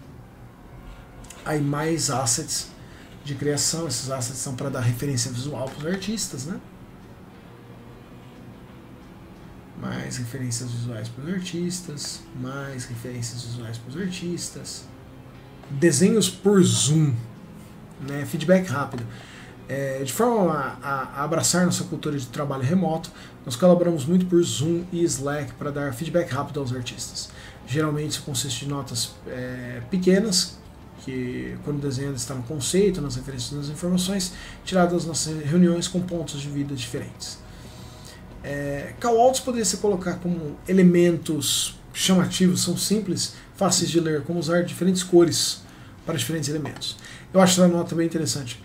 Aí mais assets de criação, esses assets são para dar referência visual para os artistas, né? mais referências visuais para os artistas, mais referências visuais para os artistas, desenhos por Zoom, né? Feedback rápido. De forma a abraçar nossa cultura de trabalho remoto, nós colaboramos muito por Zoom e Slack para dar feedback rápido aos artistas. Geralmente isso consiste de notas pequenas, que quando o desenho está no conceito, nas referências, nas informações, tiradas das nossas reuniões com pontos de vida diferentes. Callouts poderia se colocar como elementos chamativos, são simples, fáceis de ler, como usar diferentes cores para diferentes elementos. Eu acho essa nota bem interessante.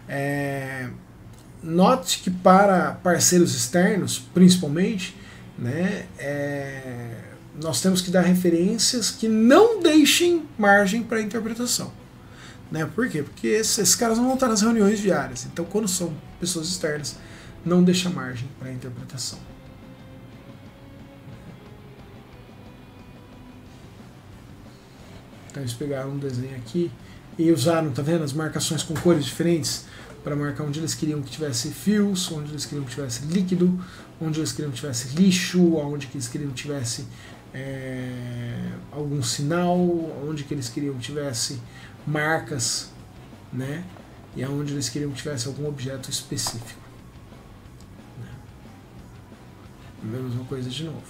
Note que para parceiros externos, principalmente, né, nós temos que dar referências que não deixem margem para interpretação. Né? Por quê? Porque esses caras não vão estar nas reuniões diárias. Então, quando são pessoas externas, não deixa margem para interpretação. Então, eles pegaram um desenho aqui e usaram, tá vendo, as marcações com cores diferentes para marcar onde eles queriam que tivesse fios, onde eles queriam que tivesse líquido, onde eles queriam que tivesse lixo, onde que eles queriam que tivesse algum sinal, onde que eles queriam que tivesse marcas, né? E aonde eles queriam que tivesse algum objeto específico. Né? A mesma coisa de novo.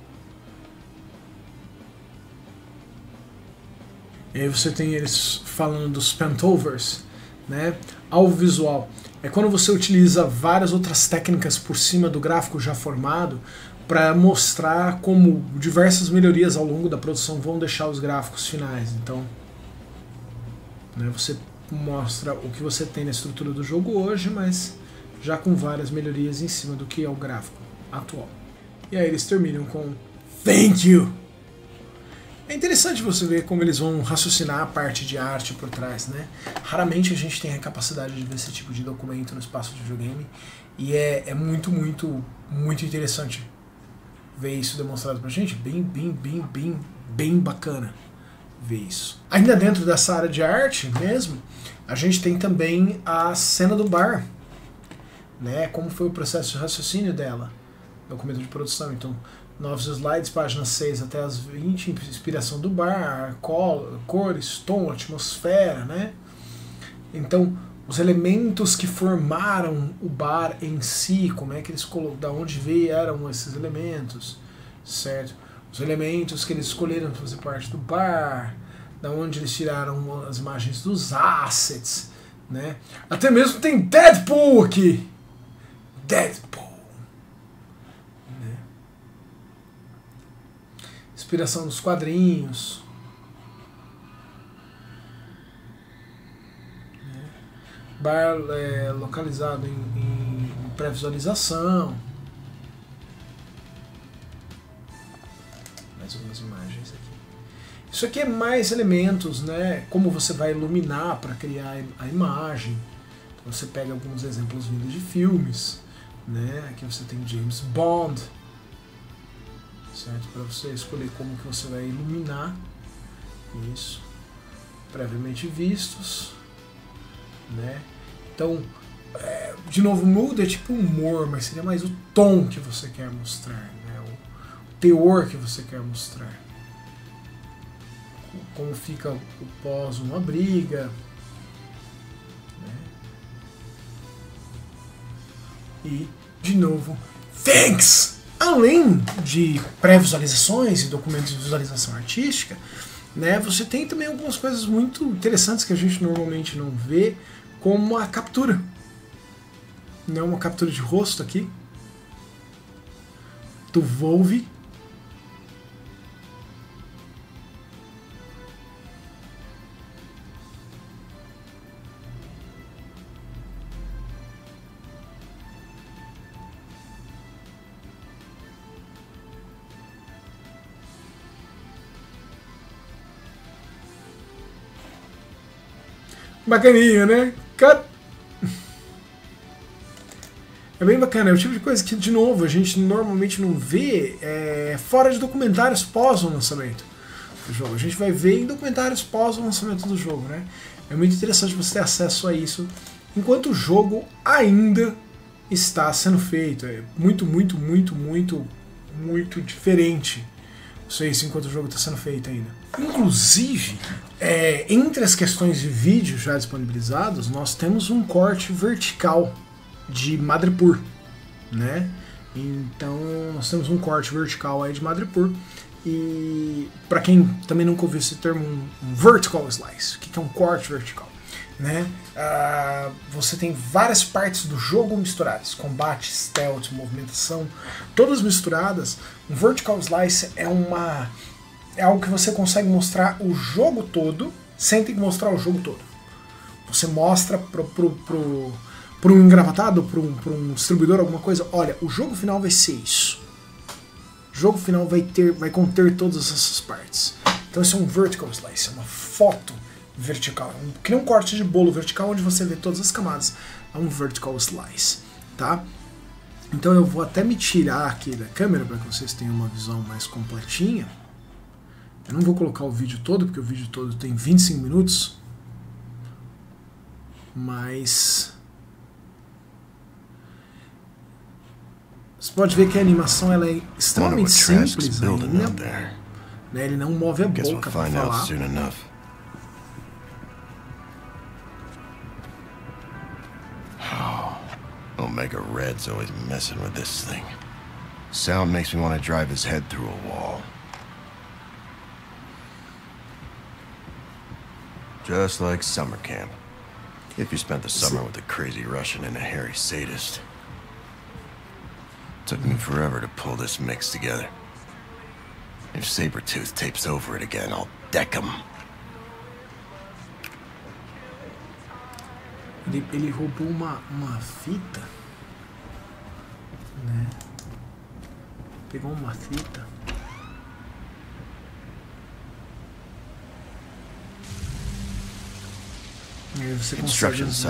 E aí você tem eles falando dos pentovers, né? Alvo visual. É quando você utiliza várias outras técnicas por cima do gráfico já formado para mostrar como diversas melhorias ao longo da produção vão deixar os gráficos finais. Então, né, você mostra o que você tem na estrutura do jogo hoje, mas já com várias melhorias em cima do que é o gráfico atual. E aí eles terminam com Thank you! É interessante você ver como eles vão raciocinar a parte de arte por trás, né? Raramente a gente tem a capacidade de ver esse tipo de documento no espaço de videogame, e é muito, muito, muito interessante ver isso demonstrado pra gente. Bem bacana ver isso. Ainda dentro dessa área de arte mesmo, a gente tem também a cena do bar, né? Como foi o processo de raciocínio dela, documento de produção. Então, novos slides, páginas 6 até as 20, inspiração do bar, cores, tom, atmosfera, né? Então, os elementos que formaram o bar em si, como é que eles da onde vieram esses elementos, certo? Os elementos que eles escolheram para fazer parte do bar, da onde eles tiraram as imagens dos assets, né? Até mesmo tem Deadpool aqui. Deadpool. Né? Inspiração dos quadrinhos. Bar localizado em pré-visualização. Mais algumas imagens aqui. Isso aqui é mais elementos, né? Como você vai iluminar para criar a imagem. Então você pega alguns exemplos vindos de filmes, né? Aqui você tem James Bond, certo? Para você escolher como que você vai iluminar isso. Previamente vistos, né? Então, de novo, muda é tipo humor, mas seria mais o tom que você quer mostrar, né? O teor que você quer mostrar. Como fica o pós uma briga, né? E, de novo, thanks! Além de pré-visualizações e documentos de visualização artística, né, você tem também algumas coisas muito interessantes que a gente normalmente não vê, como a captura. Né, uma captura de rosto aqui do Volve. Bacaninha, né? É bem bacana, é o tipo de coisa que, de novo, a gente normalmente não vê fora de documentários pós o lançamento do jogo. A gente vai ver em documentários pós o lançamento do jogo, né? É muito interessante você ter acesso a isso enquanto o jogo ainda está sendo feito. É muito muito diferente isso enquanto o jogo está sendo feito ainda. Inclusive, entre as questões de vídeo já disponibilizados, nós temos um corte vertical de Madripoor, né? Então nós temos um corte vertical aí de Madripoor. E para quem também nunca ouviu esse termo, um vertical slice. O que é um corte vertical? Né? Você tem várias partes do jogo misturadas, combate, stealth, movimentação, todas misturadas. Um vertical slice é algo que você consegue mostrar o jogo todo sem ter que mostrar o jogo todo. Você mostra pro um engravatado, pro um distribuidor, alguma coisa, olha, o jogo final vai ser isso. O jogo final vai conter todas essas partes. Então isso é um vertical slice, é uma foto vertical. Cria um corte de bolo vertical onde você vê todas as camadas. É um vertical slice, tá? Então eu vou até me tirar aqui da câmera para que vocês tenham uma visão mais completinha. Eu não vou colocar o vídeo todo, porque o vídeo todo tem 25 minutos. Mas você pode ver que a animação ela é extremamente simples ainda, né? Ele não move a boca para falar. Omega Red's always messing with this thing. Sound makes me want to drive his head through a wall. Just like summer camp. If you spent the summer with a crazy Russian and a hairy sadist. Took me forever to pull this mix together. If Sabretooth tapes over it again, I'll deck him. Ele roubou uma fita, né? Pegou uma fita. E aí você consegue usar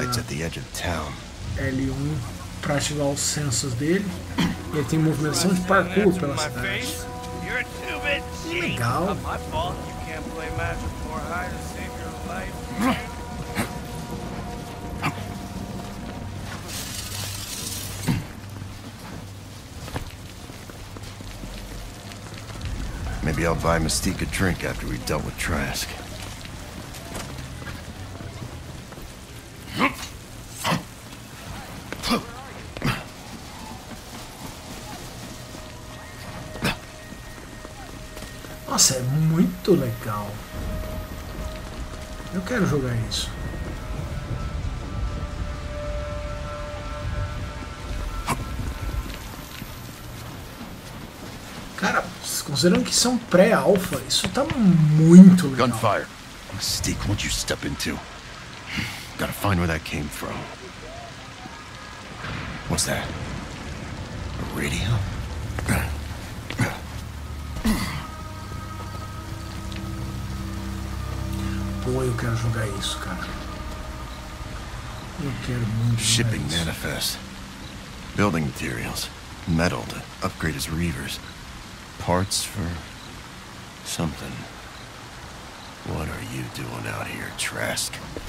L1 para ativar os sensors dele. E ele tem movimentação de parkour pela cidade. Legal. Maybe I'll buy Mystique a drink after we've dealt with Trask. Nossa, é muito legal. Eu quero jogar isso. Cara, considerando que são pré-alpha, isso tá muito legal. Gunfire. Mystique, won't you step into? Gotta find where that came from. What's that? A radio? Pô, eu quero jogar isso, cara. Eu quero muito jogar Shipping isso. manifest. Building materials. Metal to upgrade his reavers. Parts for something. What are you doing out here, Trask?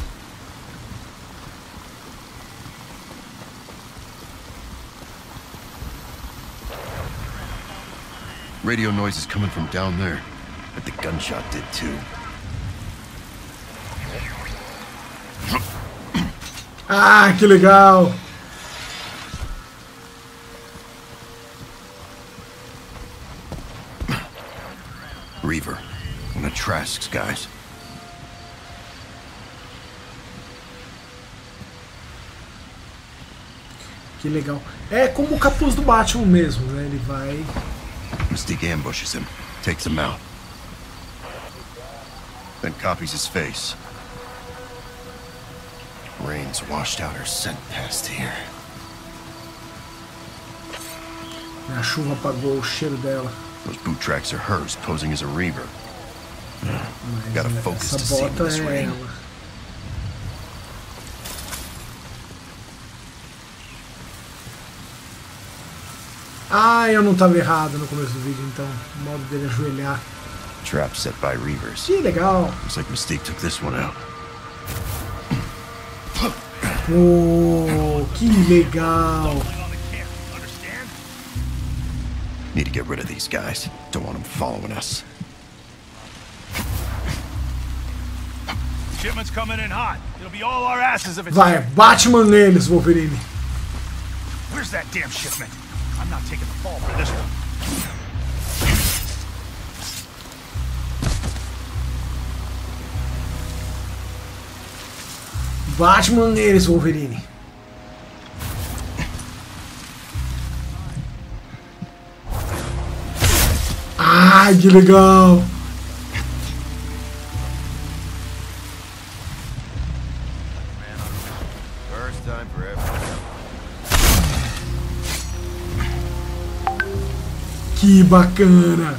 Radio noise is coming from down there, but the gunshot did too. Ah, que legal! Reaver, one of Trask's guys. Que legal. É como o capuz do Batman mesmo, né? Ele vai... Mystique ambushes him, takes him out. Then copies his face. Rain's washed out her scent past here. A chuva apagou o cheiro dela. Those boot tracks are hers, posing as a Reaver. Mas Gotta focus to essa see in bota this é rain. ela. Ah, eu não estava errado no começo do vídeo, então. O modo dele ajoelhar. Trap set by Reavers. Que legal! Looks like Mystique took this one out. Oh, que legal! Need to get rid of these guys. Don't want them following us. Shipment's coming in hot. It'll be all our asses if it's... Vai, Batman neles, Wolverine. Where's that damn shipment? I'm not taking the fall for this one. Batman neles, Wolverine. Ai, que legal! First time for everyone. Que bacana!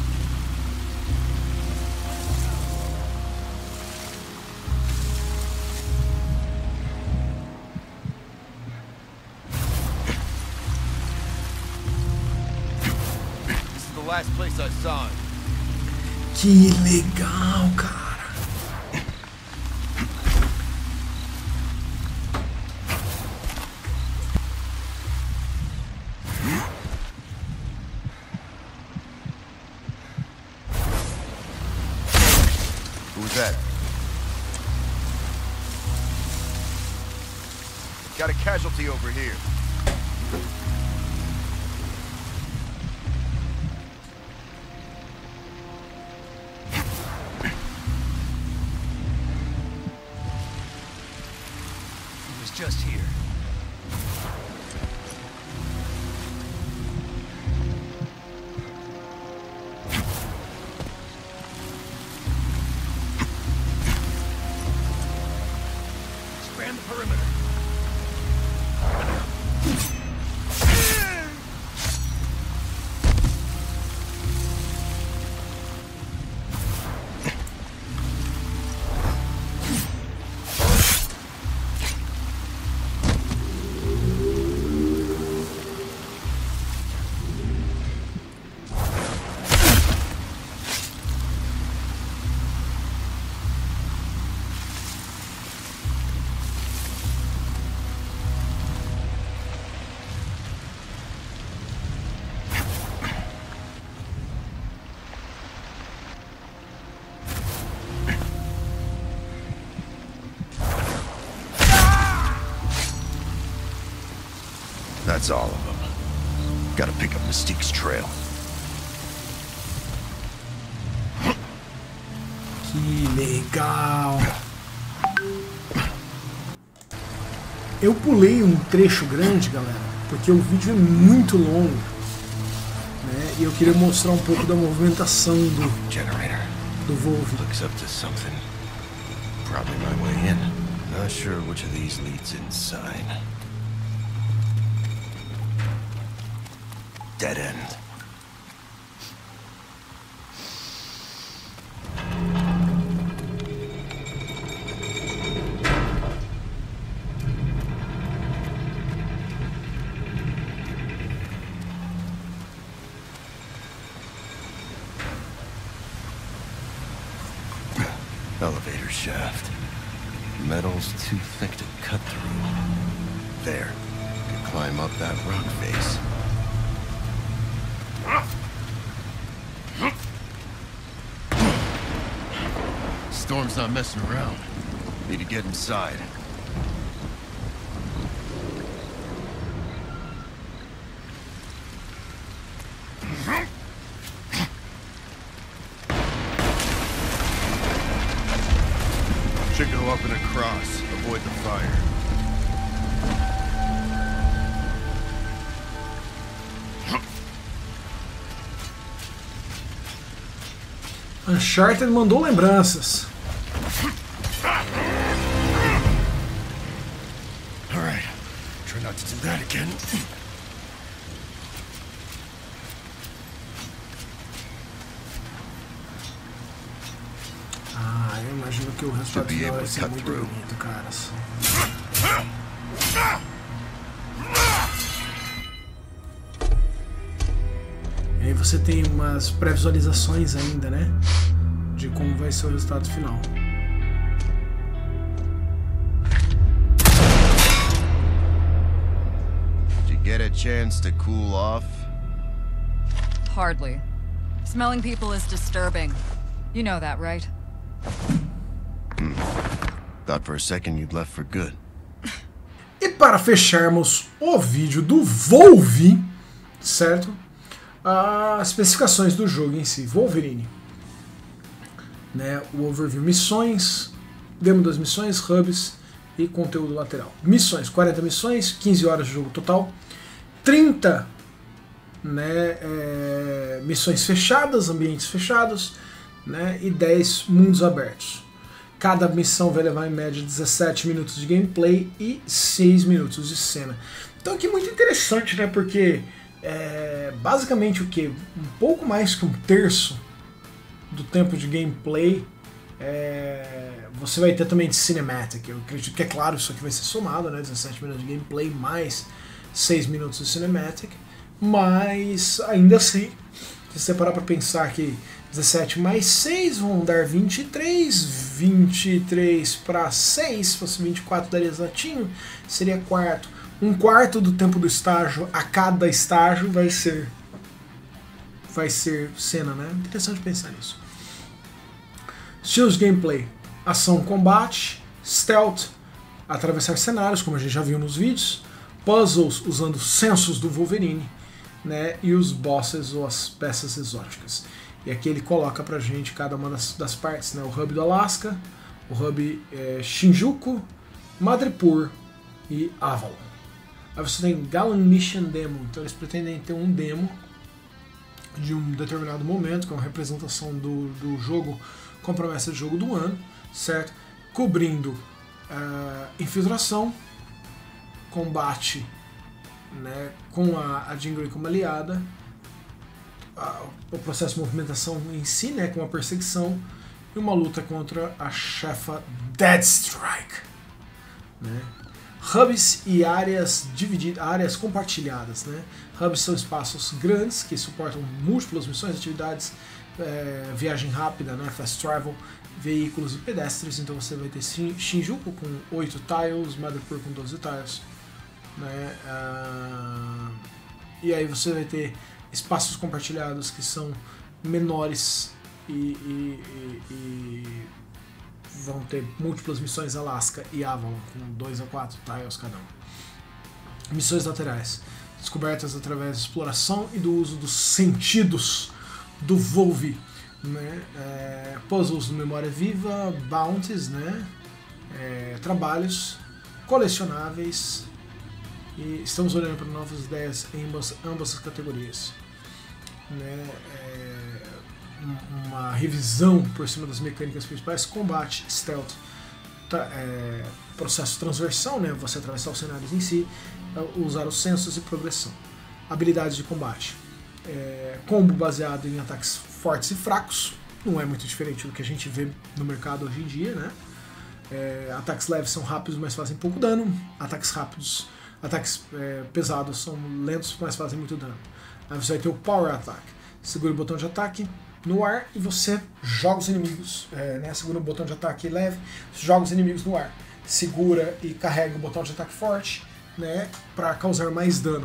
This is the last place I saw him. Que legal, cara! Who was that? Got a casualty over here. He was just here. Expand the perimeter. That's all of them. Gotta pick up Mystique's trail. Que legal! Eu pulei um trecho grande, galera, porque o vídeo é muito longo, né? E eu queria mostrar um pouco da movimentação Generator. do Wolverine. Looks up to something. Probably my way in. Not sure which of these leads inside. Dead end. Elevator shaft. Metal's too thick to cut through. There. Could climb up that rock face. Storm's not messing around. Need to get inside. Should go up and across. Avoid the fire. Uncharted mandou lembranças. All right. Try not to do that again. Ah, eu imagino que o resultado Should be final able vai to ser cut muito through. bonito, caras. E aí você tem umas pré-visualizações ainda, né? De como vai ser o resultado final. Did you get a chance to cool off? Hardly. Smelling people is disturbing. You know that, right? Thought for a second you'd left for good. E para fecharmos o vídeo do Volve, certo? As especificações do jogo em si, Wolverine. Né? O overview, missões, demo das missões, hubs e conteúdo lateral. Missões, 40 missões, 15 horas de jogo total, 30 missões fechadas, ambientes fechados, né? E 10 mundos abertos. Cada missão vai levar em média 17 minutos de gameplay e 6 minutos de cena. Então aqui é muito interessante, né? Porque basicamente o que? Um pouco mais que um terço do tempo de gameplay você vai ter também de cinematic. Eu acredito que, é claro, isso aqui vai ser somado, né? 17 minutos de gameplay mais 6 minutos de cinematic. Mas ainda assim, se você parar para pensar que 17 mais 6 vão dar 23, 23 para 6, se fosse 24 daria exatinho, seria quarto. Um quarto do tempo do estágio a cada estágio vai ser cena, né? Interessante pensar nisso. Estilos de gameplay: ação, combate, stealth, atravessar cenários, como a gente já viu nos vídeos, puzzles usando sensos do Wolverine, né? E os bosses ou as peças exóticas. E aqui ele coloca pra gente cada uma das partes, né? O hub do Alasca, o hub Shinjuku, Madripoor e Avalon. Aí você tem Galan Mission Demo, então eles pretendem ter um demo de um determinado momento, que é uma representação do jogo com promessa de jogo do ano, certo? Cobrindo infiltração, combate, né, com a Jean Grey como aliada, o processo de movimentação em si, né, com a perseguição, e uma luta contra a chefa Deadstrike, né? Hubs e áreas divididas, áreas compartilhadas, né? Hubs são espaços grandes que suportam múltiplas missões, atividades, viagem rápida, né, fast travel, veículos e pedestres. Então você vai ter Shinjuku com 8 tiles, Madripoor com 12 tiles, né? E aí você vai ter espaços compartilhados que são menores e vão ter múltiplas missões Alaska e Avalon com 2 a 4 tiles cada um. Missões laterais, descobertas através da exploração e do uso dos sentidos do Volve, né? Puzzles de memória viva, bounties, né? Trabalhos colecionáveis, e estamos olhando para novas ideias em ambas as categorias, né? Uma revisão por cima das mecânicas principais: combate, stealth, processo de transversal, né? Você atravessar os cenários em si, usar os sensos e progressão. Habilidades de combate: combo baseado em ataques fortes e fracos, não é muito diferente do que a gente vê no mercado hoje em dia, né? Ataques leves são rápidos, mas fazem pouco dano. Ataques pesados são lentos, mas fazem muito dano. Aí você vai ter o Power Attack: segura o botão de ataque no ar e você joga os inimigos, né? Segura o botão de ataque leve, joga os inimigos no ar. Segura e carrega o botão de ataque forte, né, para causar mais dano.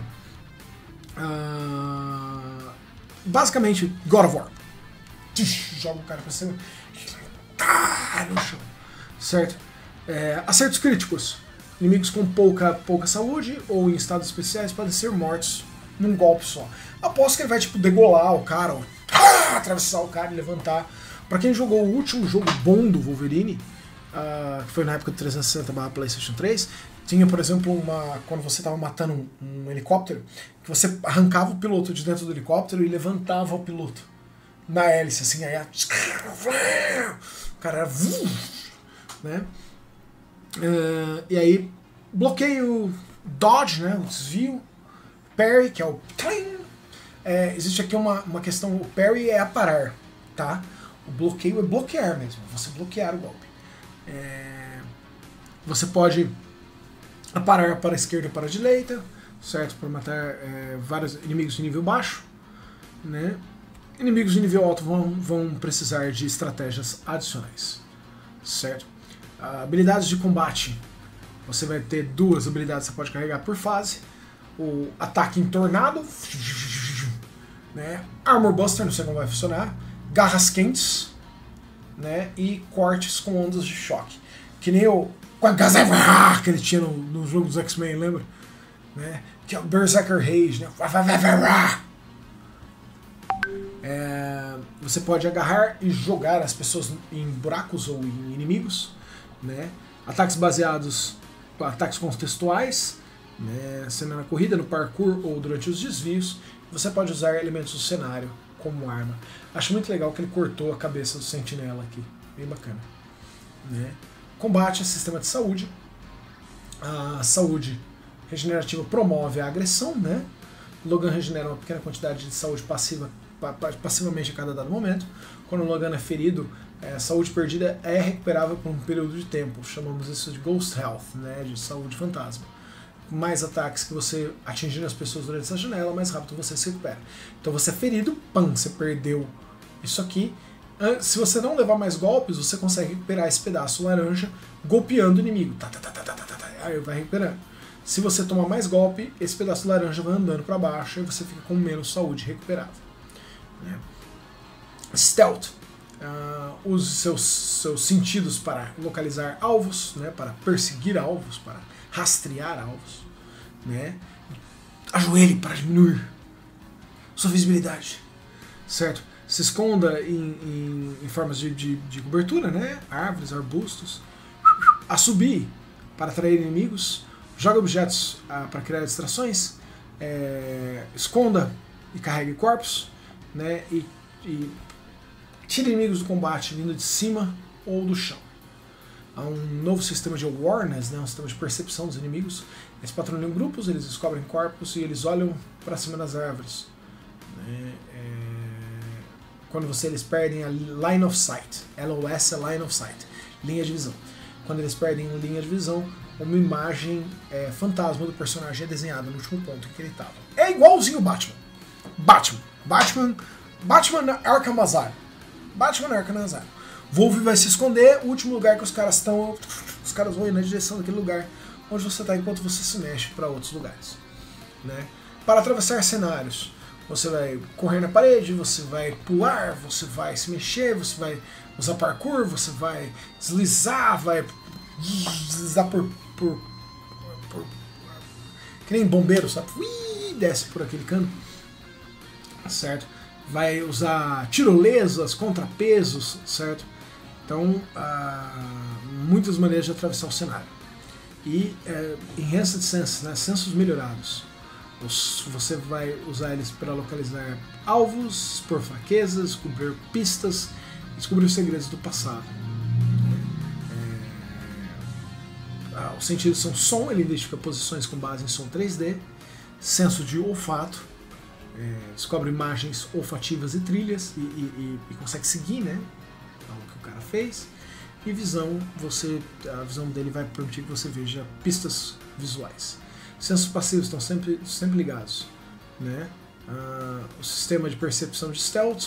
Basicamente, God of War. Joga o cara pra cima, no chão, certo? Acertos críticos: inimigos com pouca saúde ou em estados especiais podem ser mortos num golpe só. Aposto que ele vai tipo degolar o cara, ou atravessar o cara e levantar. Pra quem jogou o último jogo bom do Wolverine, que foi na época do 360/PlayStation 3, tinha, por exemplo, quando você estava matando um helicóptero, que você arrancava o piloto de dentro do helicóptero e levantava o piloto na hélice, assim, aí o cara era, né? E aí bloqueio, dodge, né, o desvio, parry, que é o existe aqui uma questão: o parry é aparar, tá? O bloqueio é bloquear mesmo, você bloquear o golpe. Você pode aparar para a esquerda e para a direita, certo? Para matar vários inimigos de nível baixo, né? Inimigos de nível alto vão precisar de estratégias adicionais, certo? Habilidades de combate: você vai ter 2 habilidades que você pode carregar por fase. O ataque em tornado, né? Armor Buster, não sei como vai funcionar. Garras quentes, né? E cortes com ondas de choque. Que nem o Quagazavra que ele tinha no jogo dos X-Men, lembra? Né? Que é o Berserker Rage, né? Você pode agarrar e jogar as pessoas em buracos ou em inimigos, né? Ataques baseados, ataques contextuais, né? Sendo na corrida, no parkour ou durante os desvios. Você pode usar elementos do cenário como arma. Acho muito legal que ele cortou a cabeça do sentinela aqui, bem bacana, né? Combate é sistema de saúde. A saúde regenerativa promove a agressão, né? Logan regenera uma pequena quantidade de saúde passivamente a cada dado momento. Quando o Logan é ferido, a saúde perdida é recuperável por um período de tempo. Chamamos isso de Ghost Health, né? De saúde fantasma. Mais ataques que você atingir as pessoas durante essa janela, mais rápido você se recupera. Então você é ferido, você perdeu isso aqui. Se você não levar mais golpes, você consegue recuperar esse pedaço laranja golpeando o inimigo. Aí vai recuperando. Se você tomar mais golpe, esse pedaço laranja vai andando para baixo e você fica com menos saúde recuperada. Né? Stealth. Use seus sentidos para localizar alvos, né? Para perseguir alvos, para rastrear alvos. Né? Ajoelhe para diminuir sua visibilidade. Certo? Se esconda em formas de cobertura, né? Árvores, arbustos. Assobie para atrair inimigos. Joga objetos para criar distrações. Esconda e carregue corpos. Né? E tire inimigos do combate vindo de cima ou do chão. Há um novo sistema de awareness, né? Um sistema de percepção dos inimigos. Eles patrulham em grupos, eles descobrem corpos e eles olham para cima das árvores. Né? Quando eles perdem a line of sight. LOS é line of sight, linha de visão. Quando eles perdem a linha de visão, uma imagem fantasma do personagem é desenhada no último ponto em que ele estava. É igualzinho o Batman. Batman Arkham Asylum. Batman Arkham Asylum. Wolverine vai se esconder, o último lugar que os caras estão, os caras vão ir na direção daquele lugar onde você está enquanto você se mexe para outros lugares. Né? Para atravessar cenários, você vai correr na parede, você vai pular, você vai se mexer, você vai usar parkour, você vai deslizar, vai deslizar por que nem bombeiro, sabe? Desce por aquele cano, certo? Vai usar tirolesas, contrapesos, certo? Então, muitas maneiras de atravessar o cenário. E Enhanced Senses, né? Sensos melhorados. Você vai usar eles para localizar alvos, expor fraquezas, descobrir pistas, descobrir os segredos do passado. Os sentidos são som, ele identifica posições com base em som 3D, senso de olfato, descobre imagens olfativas e trilhas e consegue seguir, né, o que o cara fez. E visão, a visão dele vai permitir que você veja pistas visuais. Sensos passivos estão sempre ligados, né? O sistema de percepção de stealth,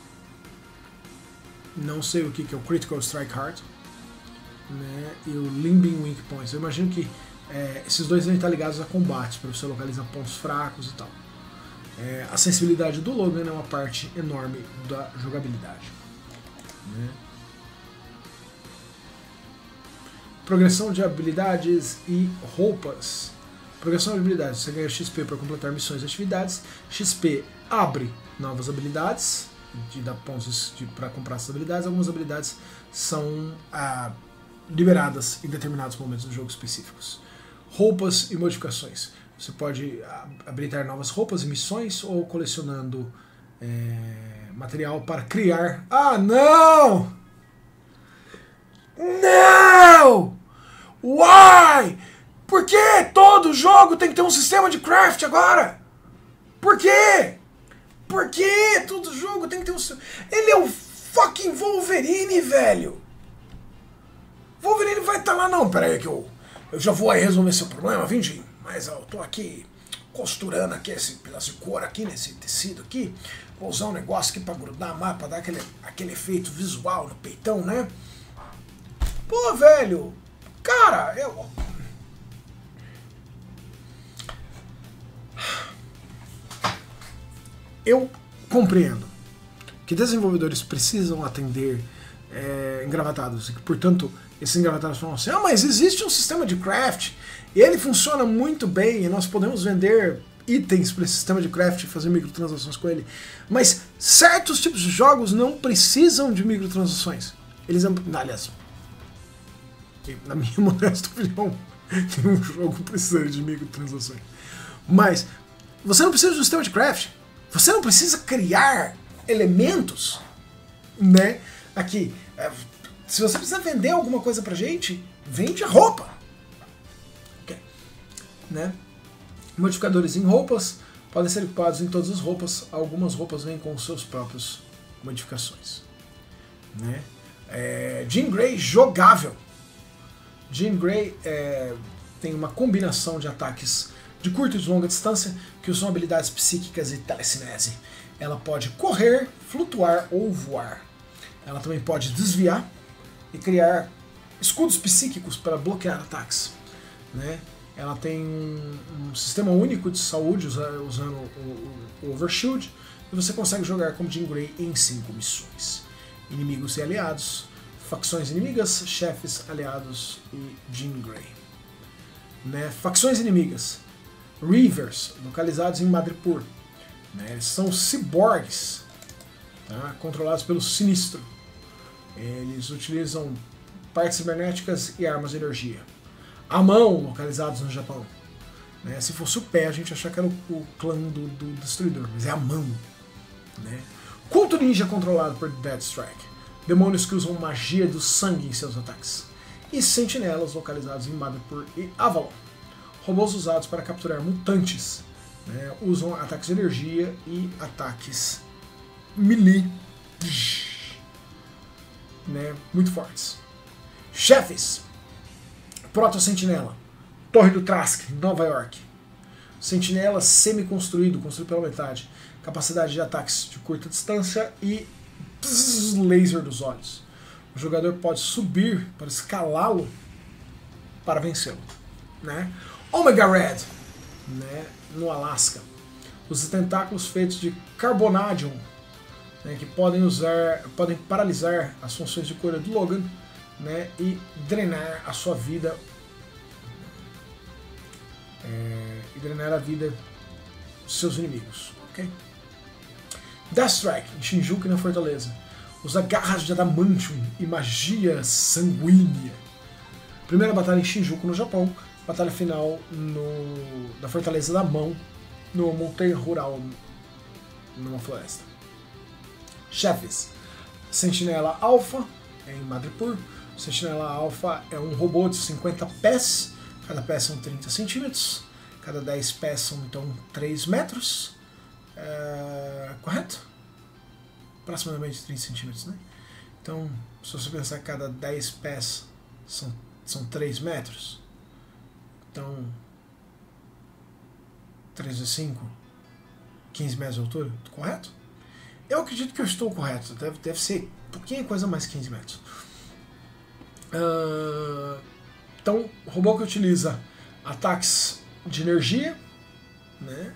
não sei o que é o Critical Strike Heart, né? E o Limbing Weak Points. Eu imagino que esses dois devem estar ligados a combates, para você localizar pontos fracos e tal. A sensibilidade do Logan é uma parte enorme da jogabilidade. Né? Progressão de habilidades e roupas. Progressão de habilidades. Você ganha XP para completar missões e atividades. XP abre novas habilidades, dá pontos para comprar essas habilidades. Algumas habilidades são liberadas em determinados momentos do jogo específicos. Roupas e modificações. Você pode habilitar novas roupas e missões ou colecionando material para criar... Ah, não! Não! Why? Por que todo jogo tem que ter um sistema de craft agora? Por quê? Por que todo jogo tem que ter um... Ele é o fucking Wolverine, velho! Wolverine vai estar lá, não, pera aí que eu já vou aí resolver seu problema, Vindinho. Mas eu tô aqui costurando aqui esse pedaço de couro aqui, nesse tecido aqui. Vou usar um negócio aqui pra grudar mais, pra dar aquele efeito visual no peitão, né? Pô, velho, cara, eu compreendo que desenvolvedores precisam atender engravatados e que, portanto, esses engravatados falam assim, mas existe um sistema de craft e ele funciona muito bem e nós podemos vender itens para esse sistema de craft e fazer microtransações com ele. Mas certos tipos de jogos não precisam de microtransações. Eles, aliás, na minha modesta opinião, nenhum jogo precisa de microtransações. Mas você não precisa de um sistema de craft. Você não precisa criar elementos, né? Aqui, se você precisa vender alguma coisa pra gente, vende roupa. Okay. Né? Modificadores em roupas podem ser equipados em todas as roupas. Algumas roupas vêm com seus próprios modificações. Né? Jean Grey jogável. Jean Grey tem uma combinação de ataques de curta e de longa distância que usam habilidades psíquicas e telecinese. Ela pode correr, flutuar ou voar. Ela também pode desviar e criar escudos psíquicos para bloquear ataques. Né? Ela tem um sistema único de saúde usando o Overshield e você consegue jogar como Jean Grey em 5 missões. Inimigos e aliados, facções inimigas, chefes, aliados e Jean Grey. Né? Facções inimigas. Reavers, localizados em Madripoor. Né? Eles são ciborgues, tá? Controlados pelo Sinistro. Eles utilizam partes cibernéticas e armas de energia. Amon, localizados no Japão. Né? Se fosse o pé, a gente achava que era o clã do Destruidor, mas é Amon. Né? Culto Ninja controlado por Deadstrike. Demônios que usam magia do sangue em seus ataques. E sentinelas localizados em Madripoor e Avalon. Robôs usados para capturar mutantes. Né? Usam ataques de energia e ataques melee. Né? Muito fortes. Chefes. Proto-Sentinela. Torre do Trask, Nova York. Sentinela semi-construído, construído pela metade. Capacidade de ataques de curta distância e laser dos olhos. O jogador pode subir para escalá-lo para vencê-lo. Né? Omega Red, né? No Alasca. Os tentáculos feitos de Carbonadium, né? Que podem paralisar as funções de cura do Logan, né? E drenar a sua vida. E drenar a vida dos seus inimigos. Okay? Deathstrike, em Shinjuku e na Fortaleza. Usa garras de adamantium e magia sanguínea. Primeira batalha em Shinjuku, no Japão. Batalha final da Fortaleza da Mão, no montanha rural, numa floresta. Chefes. Sentinela Alpha, em Madripoor. Sentinela Alpha é um robô de 50 pés. Cada pé são 30 centímetros. Cada 10 pés são, então, 3 metros. Correto? Aproximadamente 30 centímetros, né? Então, se você pensar que cada 10 pés são 3 metros, então 3 vezes 5, 15 metros de altura, correto? Eu acredito que eu estou correto, deve ser um pouquinho coisa mais 15 metros. Então, o robô que utiliza ataques de energia, né?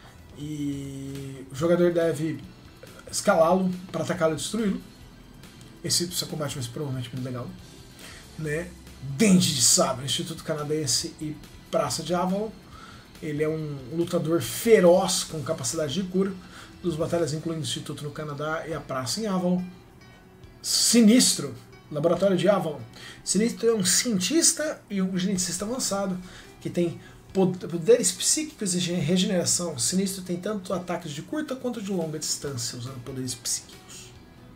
E o jogador deve escalá-lo para atacá-lo e destruí-lo. Esse combate vai ser provavelmente muito legal. Né? Dente de Sabre, Instituto Canadense e Praça de Avalon. Ele é um lutador feroz com capacidade de cura. Dos batalhas incluindo o Instituto no Canadá e a Praça em Avalon. Sinistro, Laboratório de Avalon. Sinistro é um cientista e um geneticista avançado que tem poderes psíquicos e regeneração. Sinistro tem tanto ataques de curta quanto de longa distância, usando poderes psíquicos.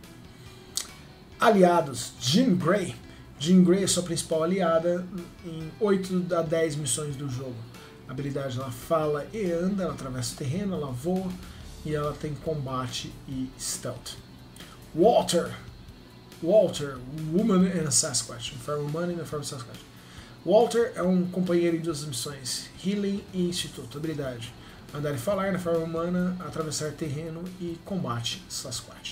Aliados, Jean Grey. Jean Grey é sua principal aliada em 8 a 10 missões do jogo. A habilidade, ela fala e anda, ela atravessa o terreno, ela voa e ela tem combate e stealth. Walter, Woman and a Sasquatch, uma forma humana e uma forma Sasquatch. Walter é um companheiro em 2 missões, Healing e Instituto. Habilidade, andar e falar na forma humana, atravessar terreno e combate Sasquatch.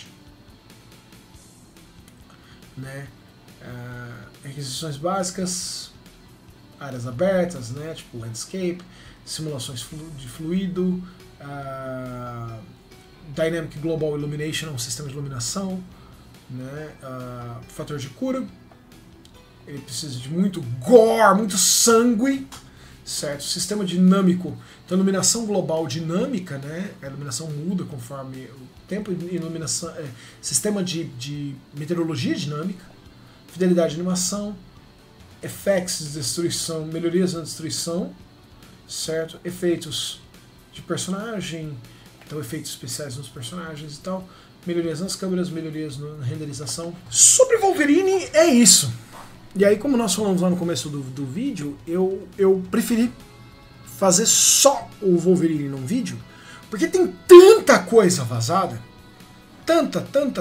Né? Requisições básicas, áreas abertas, né? Tipo landscape, simulações de fluido, Dynamic Global Illumination é um sistema de iluminação, né? Fator de cura, ele precisa de muito gore, muito sangue, certo? Sistema dinâmico, então iluminação global dinâmica, né? A iluminação muda conforme o tempo, iluminação, sistema de meteorologia dinâmica, fidelidade de animação, effects de destruição, melhorias na destruição, certo? Efeitos de personagem, então efeitos especiais nos personagens e tal, melhorias nas câmeras, melhorias na renderização. Sobre Wolverine é isso. E aí, como nós falamos lá no começo do vídeo, eu preferi fazer só o Wolverine num vídeo, porque tem tanta coisa vazada, tanta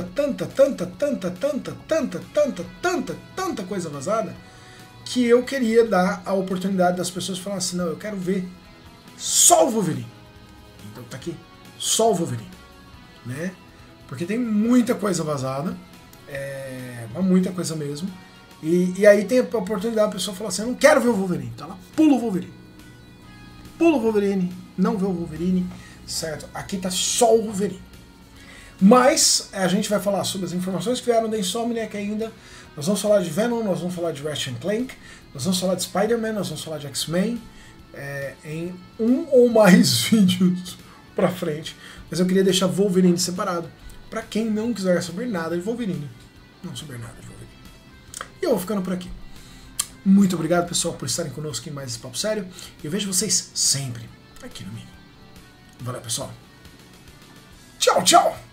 coisa vazada, que eu queria dar a oportunidade das pessoas falarem assim, não, eu quero ver só o Wolverine. Então tá aqui, só o Wolverine, né? Porque tem muita coisa vazada, muita coisa mesmo, e aí tem a oportunidade da pessoa falar assim, eu não quero ver o Wolverine, tá lá, pula o Wolverine. Pula o Wolverine, não vê o Wolverine, certo? Aqui tá só o Wolverine. Mas a gente vai falar sobre as informações que vieram da Insomniac ainda. Nós vamos falar de Venom, nós vamos falar de Ratchet & Clank, nós vamos falar de Spider-Man, nós vamos falar de X-Men, em um ou mais vídeos pra frente. Mas eu queria deixar Wolverine separado, pra quem não quiser saber nada de Wolverine. Não saber nada de Wolverine. E eu vou ficando por aqui. Muito obrigado, pessoal, por estarem conosco em mais esse Papo Sério. E eu vejo vocês sempre aqui no Mini. Valeu, pessoal. Tchau, tchau!